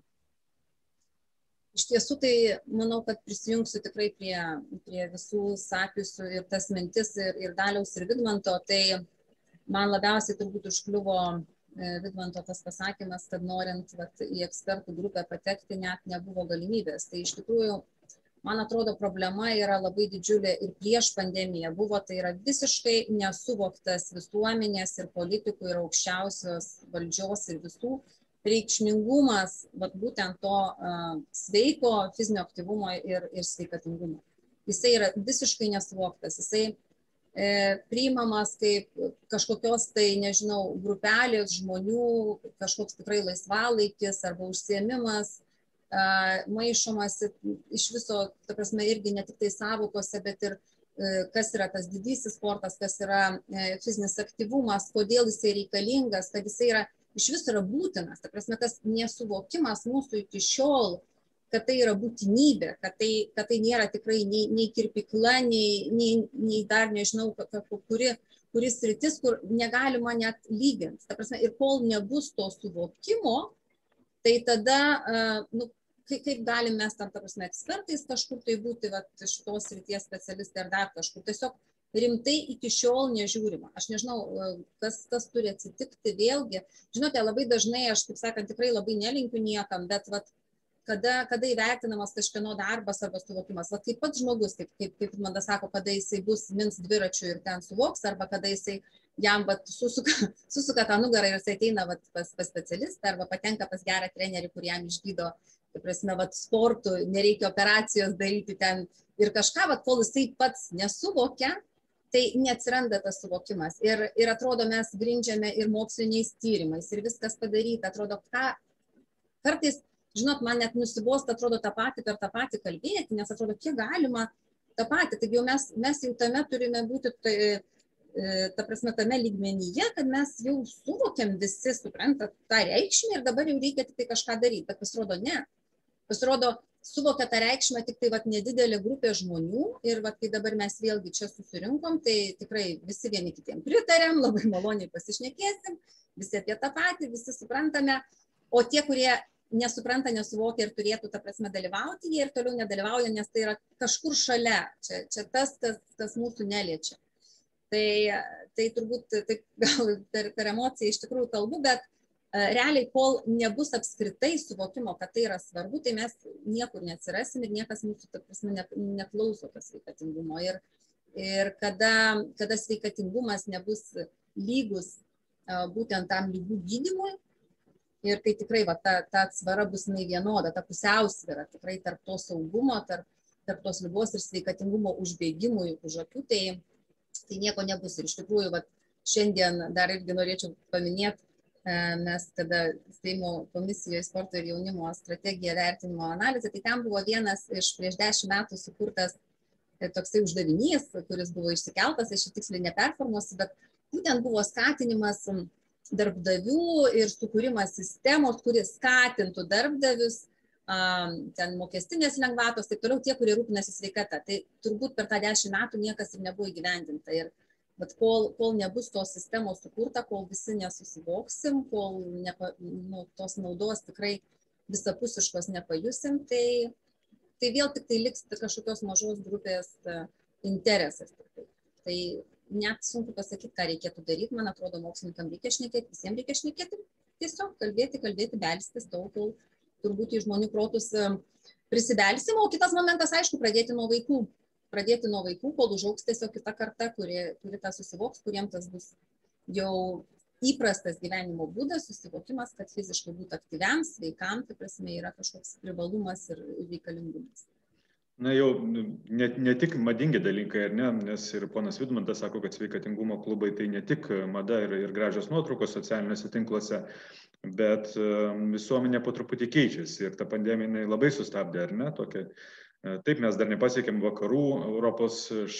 Iš tiesų, tai manau, kad prisijungsiu tikrai prie visų sakiusių ir tas mintis ir Daliaus ir Vidmanto. Tai man labiausiai turbūt užkliuvo Vidmanto tas pasakymas, kad norint į ekspertų grupę patekti net nebuvo galimybės. Tai iš tikrųjų, man atrodo, problema yra labai didžiulė ir prieš pandemiją buvo, tai yra visiškai nesuvoktas visuomenės ir politikų ir aukščiausios valdžios ir visų reikšmingumas būtent to sveiko fizinio aktyvumo ir sveikatingumo. Jisai yra visiškai nesuvoktas, jisai priimamas kaip kažkokios tai, nežinau, grupelės žmonių, kažkoks tikrai laisvalaikis arba užsiėmimas, maišomasi iš viso, ta prasme, irgi ne tik tai savokose, bet ir kas yra tas didysis sportas, kas yra fizinis aktyvumas, kodėl jisai reikalingas, kad jisai yra iš viso yra būtinas, ta prasme, tas nesuvokimas mūsų iki šiol, kad tai yra būtinybė, kad tai nėra tikrai nei kirpykla, nei dar nežinau, kuris sritis, kur negalima net lyginti. Ta prasme, ir kol nebus to suvokimo, tai tada, kaip galim mes tam, ta prasme, ekspertais kažkur tai būti, šitos srities specialistai ar dar kažkur, tiesiog rimtai iki šiol nežiūrima. Aš nežinau, kas turi atsitikti vėlgi. Žinote, labai dažnai, aš, taip sakant, tikrai labai nelinkiu niekam, bet kada įvertinamas kažkieno darbas arba suvokimas, kaip pats žmogus, kaip man sako, kada jisai bus mins dviračių ir ten suvoks, arba kada jisai jam susuka tą nugarą ir jisai ateina pas specialistą, arba patenka pas gerą trenerį, kur jam išgydo, tai prasme, sportų, nereikia operacijos daryti ten ir kažką, kol jisai pats nesuvokia, tai neatsiranda tas suvokimas. Ir atrodo, mes grindžiame ir moksliniais tyrimais, ir viskas padaryta. Atrodo, kartais, žinot, man net nusibosta, atrodo, tą patį per tą patį kalbėti, nes atrodo, kiek galima tą patį. Taigi jau mes jau tame turime būti, ta prasme, tame lygmenyje, kad mes jau suvokiam visi, suprantat, tą reikšmę ir dabar jau reikia tik tai kažką daryti. Bet pasirodo, ne. Pasirodo, suvokia tą reikšmę tik tai nedidelė grupė žmonių ir kai dabar mes vėlgi čia susirinkom, tai tikrai visi vieni kitiem pritarėm, labai maloniai pasišnekėsim, visi apie tą patį, visi suprantame, o tie, kurie nesupranta, nesuvokia ir turėtų, ta prasme, dalyvauti, jie ir toliau nedalyvauja, nes tai yra kažkur šalia, čia tas, kas mūsų neliečia. Tai turbūt taip, gal per emociją iš tikrųjų kalbu, bet realiai, kol nebus apskritai suvokimo, kad tai yra svarbu, tai mes niekur neatsirasim ir niekas mūsų, ta prasme, neklauso tas sveikatingumo. Ir kada sveikatingumas nebus lygus būtent tam lygų gydymui, ir kai tikrai ta atsvara bus vienoda, ta pusiausvyra tikrai tarp to saugumo, tarp tos ligos ir sveikatingumo užbėgimui už akių, tai nieko nebus. Ir iš tikrųjų, šiandien dar irgi norėčiau paminėti, mes tada Seimo komisijoje sporto ir jaunimo strategija vertinimo analizė, tai ten buvo vienas iš prieš 10 metų sukurtas toksai uždavinys, kuris buvo išsikeltas, aš tiksliai neperformuosiu, bet būtent buvo skatinimas darbdavių ir sukūrimas sistemos, kuris skatintų darbdavius, ten mokestinės lengvatos, taip toliau, tie, kurie rūpinasi sveikata. Tai turbūt per tą 10 metų niekas ir nebuvo įgyvendinta. Bet kol nebus tos sistemos sukurta, kol visi nesusivoksim, kol tos naudos tikrai visapusiškos nepajusim, tai vėl tik tai liks kažkokios mažos grupės interesas. Tai net sunku pasakyti, ką reikėtų daryti, man atrodo, mokslininkam reikia šnekėti, visiems reikia šnekėti, tiesiog kalbėti, belstis, tol, kol turbūt į žmonių protus prisibelsim, o kitas momentas, aišku, pradėti nuo vaikų, kol užaugs tiesiog kita karta, kuri tą susivoks, kuriems tas bus jau įprastas gyvenimo būdas, susivokimas, kad fiziškai būti aktyviam, sveikam, tai prasme, yra kažkoks privalumas ir reikalingumas. Na jau ne tik madingi dalykai, ar ne, nes ir ponas Vidmantas sako, kad sveikatingumo klubai tai ne tik mada ir gražios nuotraukos socialiniuose tinkluose, bet visuomenė po truputį keičiasi ir ta pandemija labai sustabdė, ar ne, tokia. Taip, mes dar nepasiekėm vakarų Europos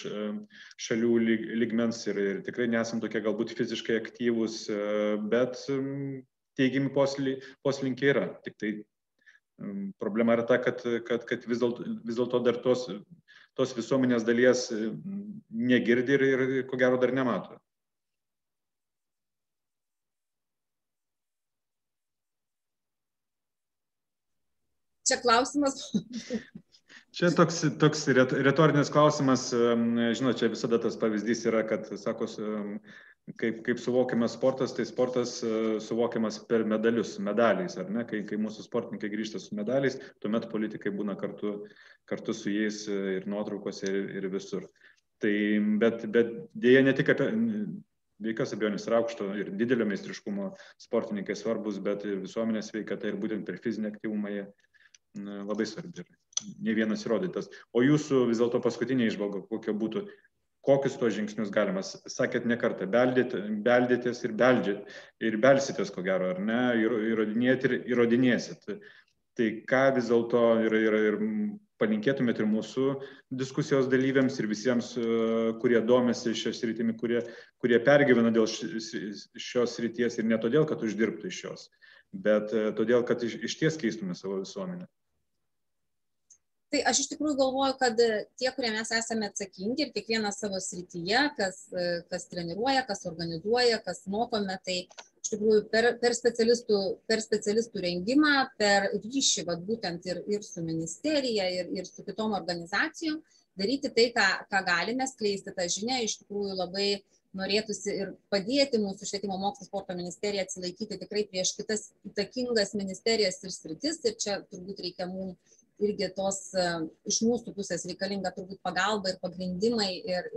šalių lygmens ir tikrai nesam tokie galbūt fiziškai aktyvūs, bet teigiami poslinkiai yra. Tik tai Problema yra ta, kad vis dėlto dar tos visuomenės dalies negirdi ir ko gero dar nemato. Čia klausimas. Čia toks retorinis klausimas. Žinot, čia visada tas pavyzdys yra, kad, sako, kaip suvokiamas sportas, tai sportas suvokiamas per medaliais, ar ne? Kai mūsų sportininkai grįžta su medaliais, tuomet politikai būna kartu su jais ir nuotraukose, ir visur. Tai, bet dėja ne tik apie, be jokios abejonės, aukšto ir didelio meistriškumo sportininkai svarbus, bet ir visuomenės sveikata ir būtent per fizinį aktyvumą jie labai svarbi. Ne vienas įrodytas. O jūsų vis dėlto paskutinė įžvalga, kokia būtų, kokius tos žingsnius galima? Sakėt ne kartą, beldėtės ir belsitės, ko gero, ar ne, įrodinėti ir įrodinėsit. Tai ką vis dėlto ir palinkėtumėt ir mūsų diskusijos dalyviams ir visiems, kurie domisi šią sritimi, kurie pergyvena dėl šios srities ir ne todėl, kad uždirbtų iš jos, bet todėl, kad išties keistume savo visuomenę. Tai aš iš tikrųjų galvoju, kad tie, kurie mes esame atsakingi ir kiekvienas savo srityje, kas treniruoja, kas organizuoja, kas mokome, tai iš tikrųjų per specialistų rengimą, per ryšį, būtent ir su ministerija, ir su kitom organizacijom, daryti tai, ką galime, skleisti tą žinią. Iš tikrųjų labai norėtųsi ir padėti mūsų švietimo mokslo sporto ministerija atsilaikyti tikrai prieš kitas įtakingas ministerijas ir sritis. Ir čia turbūt reikia mums irgi tos iš mūsų pusės reikalinga turbūt pagalba ir pagrindimai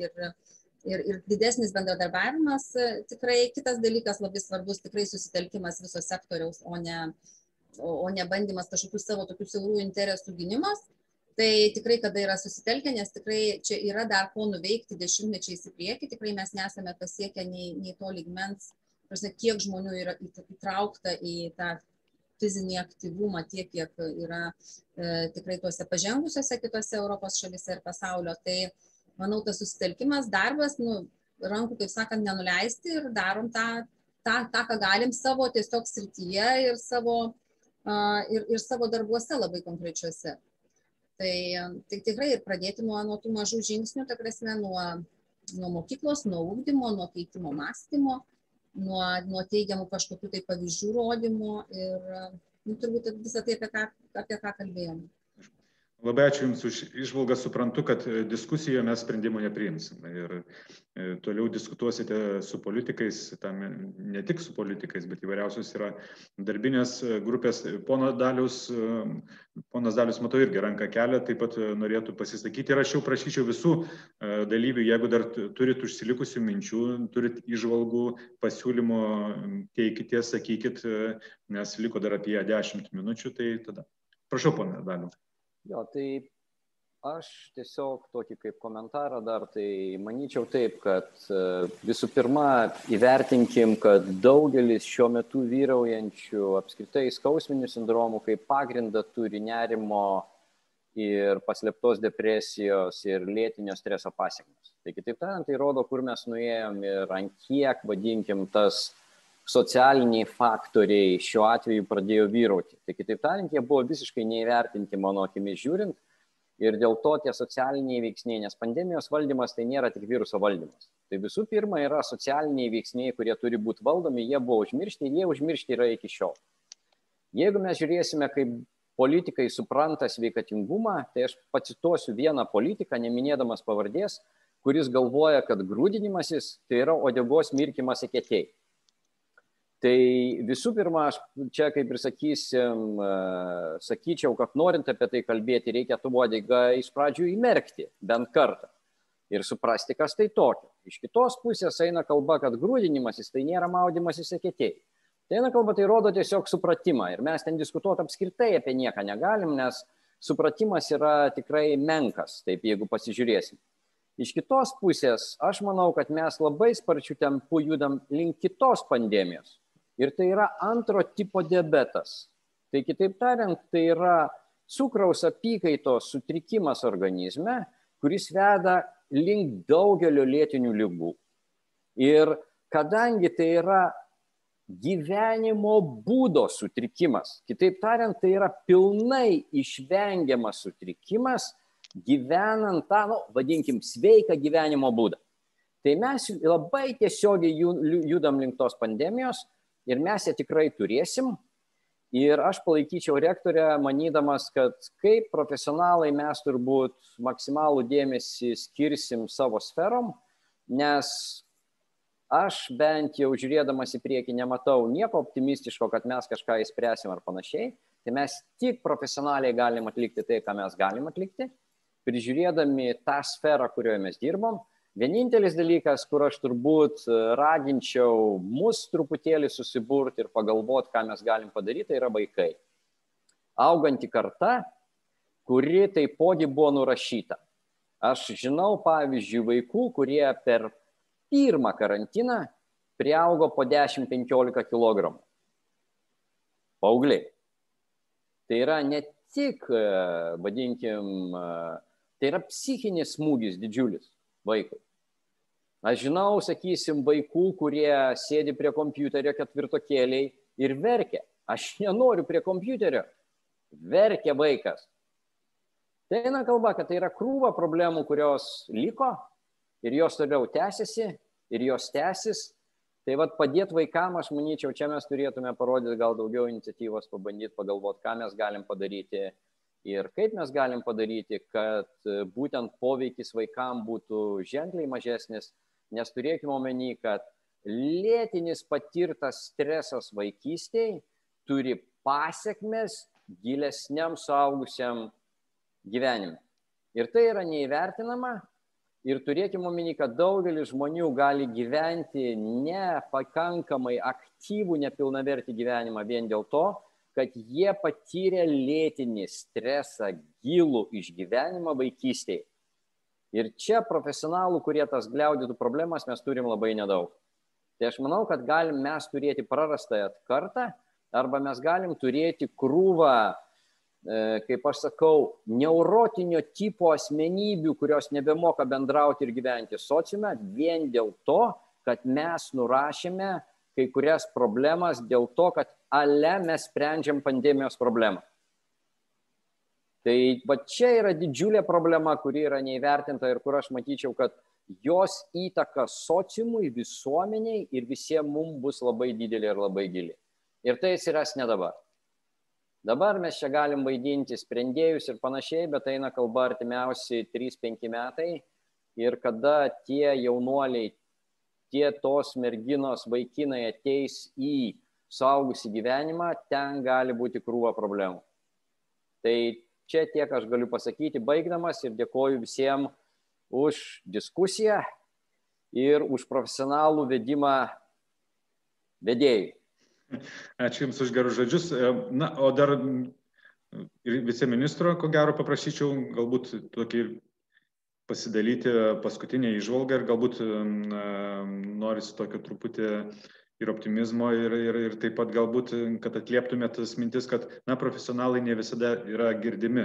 ir didesnis bendradarbiavimas. Tikrai kitas dalykas labai svarbus, tikrai susitelkimas viso sektoriaus, o ne bandymas kažkokių savo tokių siaurų interesų gynimas. Tai tikrai, kada yra susitelkę, nes tikrai čia yra dar ko nuveikti dešimtmečiais į priekį, tikrai mes nesame pasiekę nei to lygmens, kiek žmonių yra įtraukta į tą fizinį aktyvumą, tiek, kiek yra tikrai tuose pažengusiuose kitose Europos šalyse ir pasaulio. Tai, manau, tas susitelkimas, darbas, rankų, kaip sakant, nenuleisti ir darom tą, ką galim savo tiesiog srityje ir savo darbuose labai konkrečiuose. Tai tikrai ir pradėti nuo tų mažų žingsnių, ta prasme, nuo mokyklos, nuo ugdymo, nuo keitimo mąstymo, nuo teigiamų kažkokių tai pavyzdžių rodymų ir turbūt visą tai, apie ką kalbėjome. Labai ačiū Jums už įžvalgą, suprantu, kad diskusijoje mes sprendimo nepriimsim ir toliau diskutuosite su politikais, ne tik su politikais, bet įvairiausios yra darbinės grupės. Ponas Dalius, matau, irgi ranką kelia, taip pat norėtų pasisakyti ir aš jau prašyčiau visų dalyvių, jeigu dar turit užsilikusių minčių, turit įžvalgų, pasiūlymų, teikite, sakykit, nes liko dar apie 10 minučių, tai tada. Prašau, ponas Dalius. Jo, tai aš tiesiog tokį kaip komentarą dar, tai manyčiau taip, kad visų pirma įvertinkim, kad daugelis šiuo metu vyraujančių apskritai skausminių sindromų kaip pagrindą turi nerimo ir paslėptos depresijos ir lėtinio streso pasekmes. Tai kitaip tariant, tai rodo, kur mes nuėjom ir ant kiek, vadinkim, tas socialiniai faktoriai šiuo atveju pradėjo vyrauti. Tai kitaip tariant, jie buvo visiškai neįvertinti mano akimis žiūrint ir dėl to tie socialiniai veiksniai, nes pandemijos valdymas tai nėra tik viruso valdymas. Tai visų pirma yra socialiniai veiksniai, kurie turi būti valdomi, jie buvo užmiršti ir jie užmiršti yra iki šiol. Jeigu mes žiūrėsime, kaip politikai supranta sveikatingumą, tai aš pacituosiu vieną politiką, neminėdamas pavardės, kuris galvoja, kad grūdinimasis tai yra uodegos mirkymas eketėj. Tai visų pirma, aš čia kaip ir sakyčiau, kad norint apie tai kalbėti, reikia tų uodegą iš pradžių įmerkti bent kartą ir suprasti, kas tai tokio. Iš kitos pusės eina kalba, kad grūdinimasis tai nėra maudymasis eketėj. Tai eina kalba, tai rodo tiesiog supratimą ir mes ten diskutuoti apskritai apie nieką negalim, nes supratimas yra tikrai menkas, taip jeigu pasižiūrėsim. Iš kitos pusės, aš manau, kad mes labai sparčių tempų judam link kitos pandemijos. Ir tai yra antro tipo diabetas. Tai kitaip tariant, tai yra cukraus apykaitos sutrikimas organizme, kuris veda link daugelio lėtinių ligų. Ir kadangi tai yra gyvenimo būdo sutrikimas. Kitaip tariant, tai yra pilnai išvengiamas sutrikimas, gyvenant tą, vadinkim, sveiką gyvenimo būdą. Tai mes labai tiesiogiai judam link tos pandemijos ir mes ją tikrai turėsim. Ir aš palaikyčiau rektorę, manydamas, kad kaip profesionalai mes turbūt maksimalų dėmesį skirsim savo sferom, nes aš bent jau žiūrėdamas į priekį nematau nieko optimistiško, kad mes kažką įspręsim ar panašiai. Tai mes tik profesionaliai galim atlikti tai, ką mes galim atlikti, prižiūrėdami tą sferą, kurioje mes dirbam. Vienintelis dalykas, kur aš turbūt raginčiau mus truputėlį susiburti ir pagalvoti, ką mes galim padaryti, tai yra vaikai. Auganti karta, kuri taipogi buvo nurašyta. Aš žinau, pavyzdžiui, vaikų, kurie per pirmą karantiną priaugo po 10-15 kg. Paaugliai. Tai yra ne tik, vadinkim, tai yra psichinis smūgis didžiulis vaikui. Aš žinau, sakysim, vaikų, kurie sėdi prie kompiuterio ketvirtokėliai ir verkia. Aš nenoriu prie kompiuterio. Verkia vaikas. Tai eina kalba, kad tai yra krūva problemų, kurios liko ir jos toliau tęsiasi ir jos tęsis. Tai vat padėti vaikam, aš manyčiau, čia mes turėtume parodyti gal daugiau iniciatyvos, pabandyti pagalvoti, ką mes galim padaryti ir kaip mes galim padaryti, kad būtent poveikis vaikam būtų ženkliai mažesnis, nes turėkime omeny, kad lėtinis patirtas stresas vaikystėje turi pasiekmes gilesniam suaugusiam gyvenime. Ir tai yra neįvertinama. Ir turėkime omeny, kad daugelis žmonių gali gyventi nepakankamai aktyvų, nepilnavertį gyvenimą vien dėl to, kad jie patyrė lėtinį stresą, gilų išgyvenimą vaikystėje. Ir čia profesionalų, kurie tas gliaudytų problemas, mes turim labai nedaug. Tai aš manau, kad galim mes turėti prarastąją kartą, arba mes galim turėti krūvą, kaip aš sakau, neurotinio tipo asmenybių, kurios nebemoka bendrauti ir gyventi sociume, vien dėl to, kad mes nurašėme kai kurias problemas dėl to, kad mes sprendžiam pandemijos problemą. Tai va čia yra didžiulė problema, kuri yra neįvertinta ir kur aš matyčiau, kad jos įtaka sociumui, visuomeniai ir visiems mums bus labai didelė ir labai gili. Ir tai atsiras ne dabar. Dabar mes čia galim vaidinti sprendėjus ir panašiai, bet eina kalba artimiausi 3-5 metai ir kada tie jaunuoliai, tie tos merginos, vaikinai ateis į suaugusį gyvenimą, ten gali būti krūva problemų. Tai čia tiek aš galiu pasakyti, baigdamas, ir dėkoju visiems už diskusiją ir už profesionalų vedimą vedėjui. Ačiū Jums už gerus žodžius. Na, o dar viceministro, ko gero, paprašyčiau galbūt tokį pasidalyti paskutinę įžvalgą ir galbūt norisi tokio truputį ir optimizmo ir taip pat galbūt, kad atlieptumėt tas mintis, kad profesionalai ne visada yra girdimi.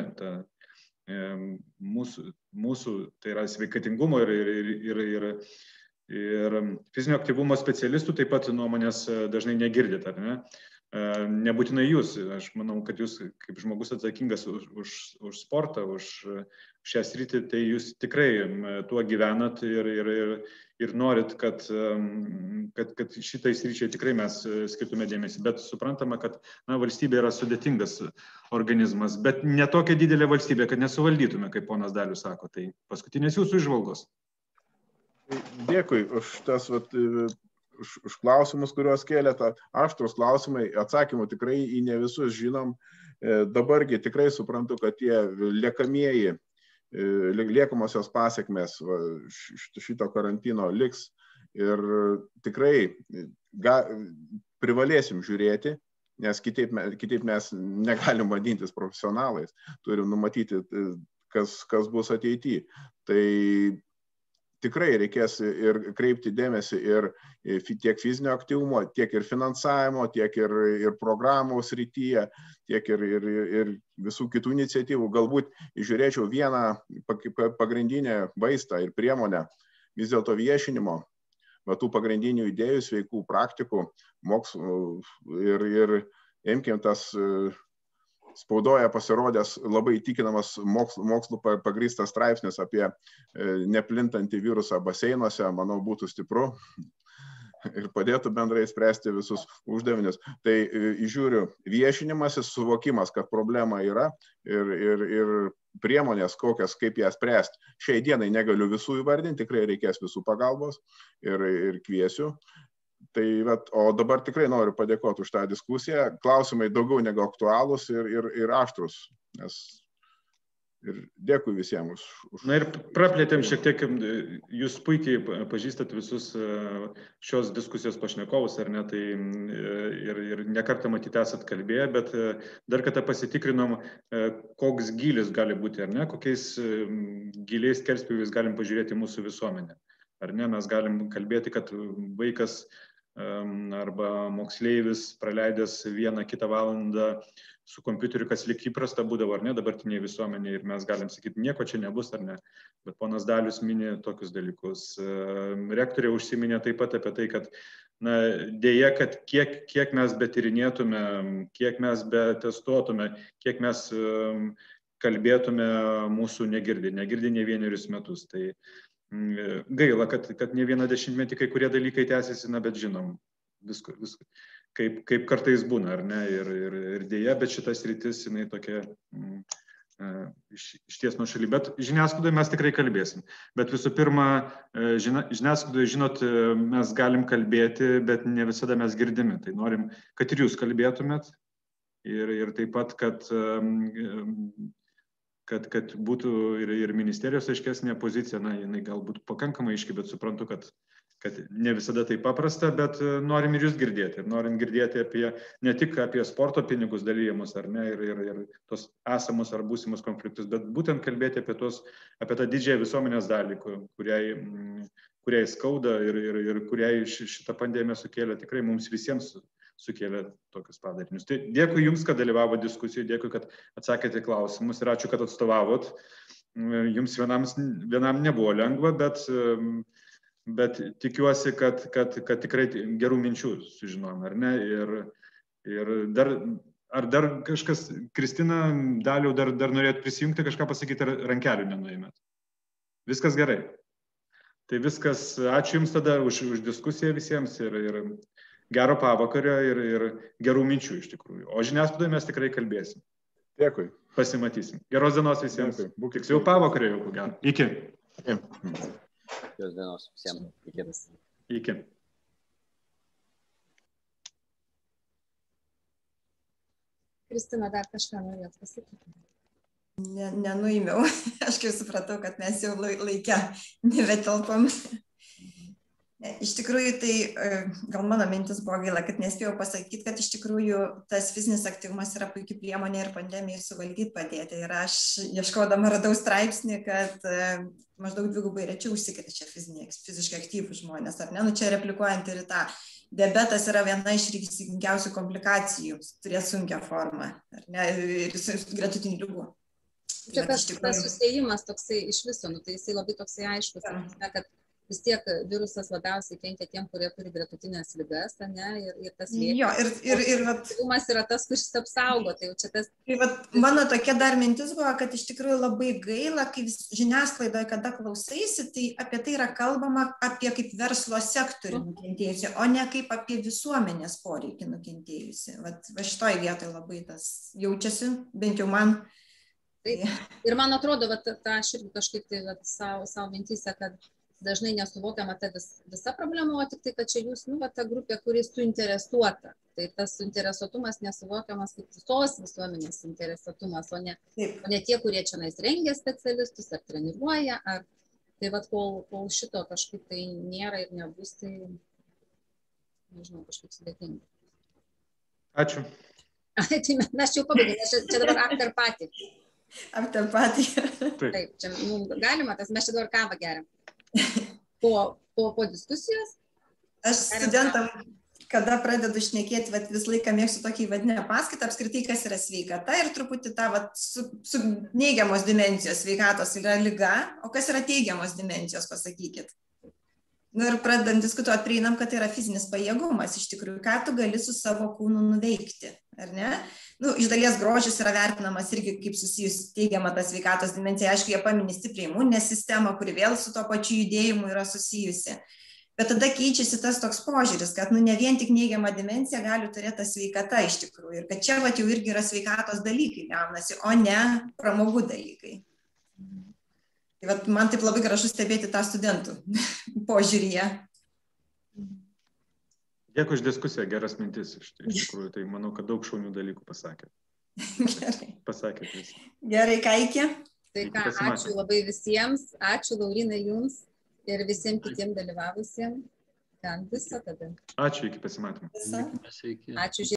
Mūsų tai yra sveikatingumo ir fizinio aktyvumo specialistų taip pat nuomonės dažnai negirdit, ar ne? Nebūtinai jūs. Aš manau, kad jūs kaip žmogus atsakingas už sportą, už šią sritį, tai jūs tikrai tuo gyvenat ir norit, kad šitai sričiai tikrai mes skirtume dėmesį. Bet suprantama, kad valstybė yra sudėtingas organizmas, bet ne tokia didelė valstybė, kad nesuvaldytume, kaip ponas Dalius sako. Tai paskutinės jūsų įžvalgos. Dėkui už tas už klausimus, kuriuos kėlėte. Aštrus klausimai, atsakymų tikrai į ne visus žinom. Dabargi tikrai suprantu, kad tie liekamosios pasiekmes šito karantino liks ir tikrai privalėsim žiūrėti, nes kitaip mes negalim vadintis profesionalais. Turim numatyti, kas bus ateityje. Tai tikrai reikės ir kreipti dėmesį ir tiek fizinio aktyvumo, tiek ir finansavimo, tiek ir programų srityje, tiek ir visų kitų iniciatyvų. Galbūt žiūrėčiau vieną pagrindinę vaistą ir priemonę vis dėlto viešinimo. va tų pagrindinių idėjų, sveikų praktikų, mokslų ir imkim tas spaudoje pasirodęs labai įtikinamas mokslu pagrįstas straipsnis apie neplintantį virusą baseinuose, manau, būtų stipru ir padėtų bendrai spręsti visus uždavinius. Tai žiūriu, viešinimasis, suvokimas, kad problema yra ir priemonės kokias, kaip ją spręsti. Šiai dienai negaliu visų įvardinti, tikrai reikės visų pagalbos ir kviesiu. Tai, o dabar tikrai noriu padėkoti už tą diskusiją. Klausimai daugiau negu aktualūs ir aštrus. Ir dėkui visiems už... Na ir praplėtėm šiek tiek, jūs puikiai pažįstat visus šios diskusijos pašnekovus, ar ne, tai ir nekartą matyti esat kalbėję, bet dar kartą pasitikrinom, koks gylis gali būti, ar ne, kokiais giliais skerspjūviais galim pažiūrėti mūsų visuomenę. Ar ne, mes galim kalbėti, kad vaikas arba moksleivis praleidęs 1-2 valandą su kompiuteriu, kas lyg įprasta būdavo, ar ne, dabartiniai visuomenė, ir mes galim sakyti, nieko čia nebus, ar ne. Bet ponas Dalius mini tokius dalykus. Rektorė užsiminė taip pat apie tai, kad dėja, kad kiek mes betyrinėtume, kiek mes betestuotume, kiek mes kalbėtume, mūsų negirdi ne 1 metus. Tai gaila, kad ne 1 dešimtmetį kai kurie dalykai tęsiasi, bet žinom, visko. Kaip kartais būna, ar ne, ir dėja, bet šitas rytis, jinai tokia išties nuošaly. Bet žiniasklaidoje mes tikrai kalbėsim. Bet visų pirma, žiniasklaidoje, žinot, mes galim kalbėti, bet ne visada mes girdimi. Tai norim, kad ir jūs kalbėtumėt ir taip pat, kad būtų ir ministerijos aiškesnė pozicija, jinai galbūt pakankamai aiški, bet suprantu, kad ne visada tai paprasta, bet norim ir jūs girdėti. Ir norim girdėti ne tik apie sporto pinigus dalyjimus, ar ne, ir tos esamus ar būsimus konfliktus, bet būtent kalbėti apie tą didžiąją visuomenės dalį, kuriai skauda ir kuriai šitą pandemiją sukėlė, tikrai mums visiems sukėlė tokius padarinius. Tai dėkui Jums, kad dalyvavo diskusijoje, dėkui, kad atsakėte klausimus ir ačiū, kad atstovavot. Jums vienam nebuvo lengva, bet tikiuosi, kad tikrai gerų minčių sužinojom, ar ne? Ir dar kažkas, Kristina, Daliau, dar norėt prisijungti, kažką pasakyti, ar rankelių nenuėmėt? Viskas gerai. Tai viskas, ačiū Jums tada už diskusiją visiems ir gero pavakario ir gerų minčių iš tikrųjų. O žiniasklaidoje mes tikrai kalbėsim. Dėkui. Pasimatysim. Geros dienos visiems. Tiksliau pavakario jau, ko gero. Iki. Geros dienos visiems. Iki. Kristina, dar kažką norėt pasakyti? Nenuėmiau. Aš kaip supratau, kad mes jau laike nebetelpam. Iš tikrųjų, tai gal mano mintis buvo gaila, kad nespėjau pasakyti, kad iš tikrųjų tas fizinis aktyvumas yra puikia priemonė ir pandemijai suvaldyti padėti. Ir aš ieškodama radau straipsnį, kad maždaug 2 rečiau užsikrečia fiziškai aktyvūs žmonės. Ar ne? Čia replikuojant ir tą, diabetas yra viena iš rizikingiausių komplikacijų, turėti sunkią formą, ar ne, ir gretutinių ligų. Čia tas susiejimas toksai iš viso, tai jisai labai toksai aiškus, kad vis tiek virusas labiausiai kenkia tiem, kurie turi gretutinės ligas, ne, ir tas aktyvumas yra tas, kuris apsaugo. Tai čia tas... Mano tokia dar mintis buvo, kad iš tikrųjų labai gaila, kai žiniasklaidoje, kada klausaisi, tai apie tai yra kalbama apie kaip verslo sektorių nukentėjusi, o ne kaip apie visuomenės poreikį nukentėjusi. Va šitoj vietoje labai tas jaučiasi, bent jau man. Ir man atrodo, aš irgi kažkaip tai savo mintyse, kad dažnai nesuvokiama ta visa problema, o tik tai, kad čia jūs, ta grupė, kuris suinteresuota. Tai tas suinteresuotumas nesuvokiamas kaip visos visuomenės suinteresuotumas, o ne tie, kurie čia rengia specialistus ar treniruoja. Tai kol šito kažkaip tai nėra ir nebus, tai nežinau, kažkaip sudėtinga. Ačiū. Tai mes jau pabaigėme, čia dabar after party. After party. Taip, čia galima, mes čia dabar kavą geriam. Po diskusijos? Aš studentam, kada pradedu šnekėti, visą laiką mėgstu tokį vadinę paskaitą, apskritai, kas yra sveikata ir truputį tą su neigiamos dimensijos sveikatos yra liga, o kas yra teigiamos dimensijos, pasakykit. Nu ir pradedam diskutuoti, prieinam, kad tai yra fizinis pajėgumas, iš tikrųjų, ką tu gali su savo kūnu nuveikti, ar ne? Nu, iš dalies grožis yra vertinamas irgi kaip susijus teigiama ta sveikatos dimensija, aišku, jie paminė stipriai imuninę sistemą, kuri vėl su to pačiu judėjimu yra susijusi. Bet tada keičiasi tas toks požiūris, kad nu, ne vien tik neigiama dimensija gali turėti tą sveikatą iš tikrųjų. Ir kad čia vat, jau irgi yra sveikatos dalykai gaunasi, o ne pramogų dalykai. Tai vat, man taip labai gražu stebėti tą studentų požiūryje. Dėkui už diskusiją, geras mintis. Iš tikrųjų, tai manau, kad daug šaunių dalykų pasakė. Gerai. Pasakėt visi. Gerai, ką iki? Tai ką, ačiū labai visiems, ačiū Laurinai jums. Ir visiems kitiems dalyvavusiems. Ten viso tada. Ačiū, iki pasimatymų. Visa. Sveiki. Ačiū.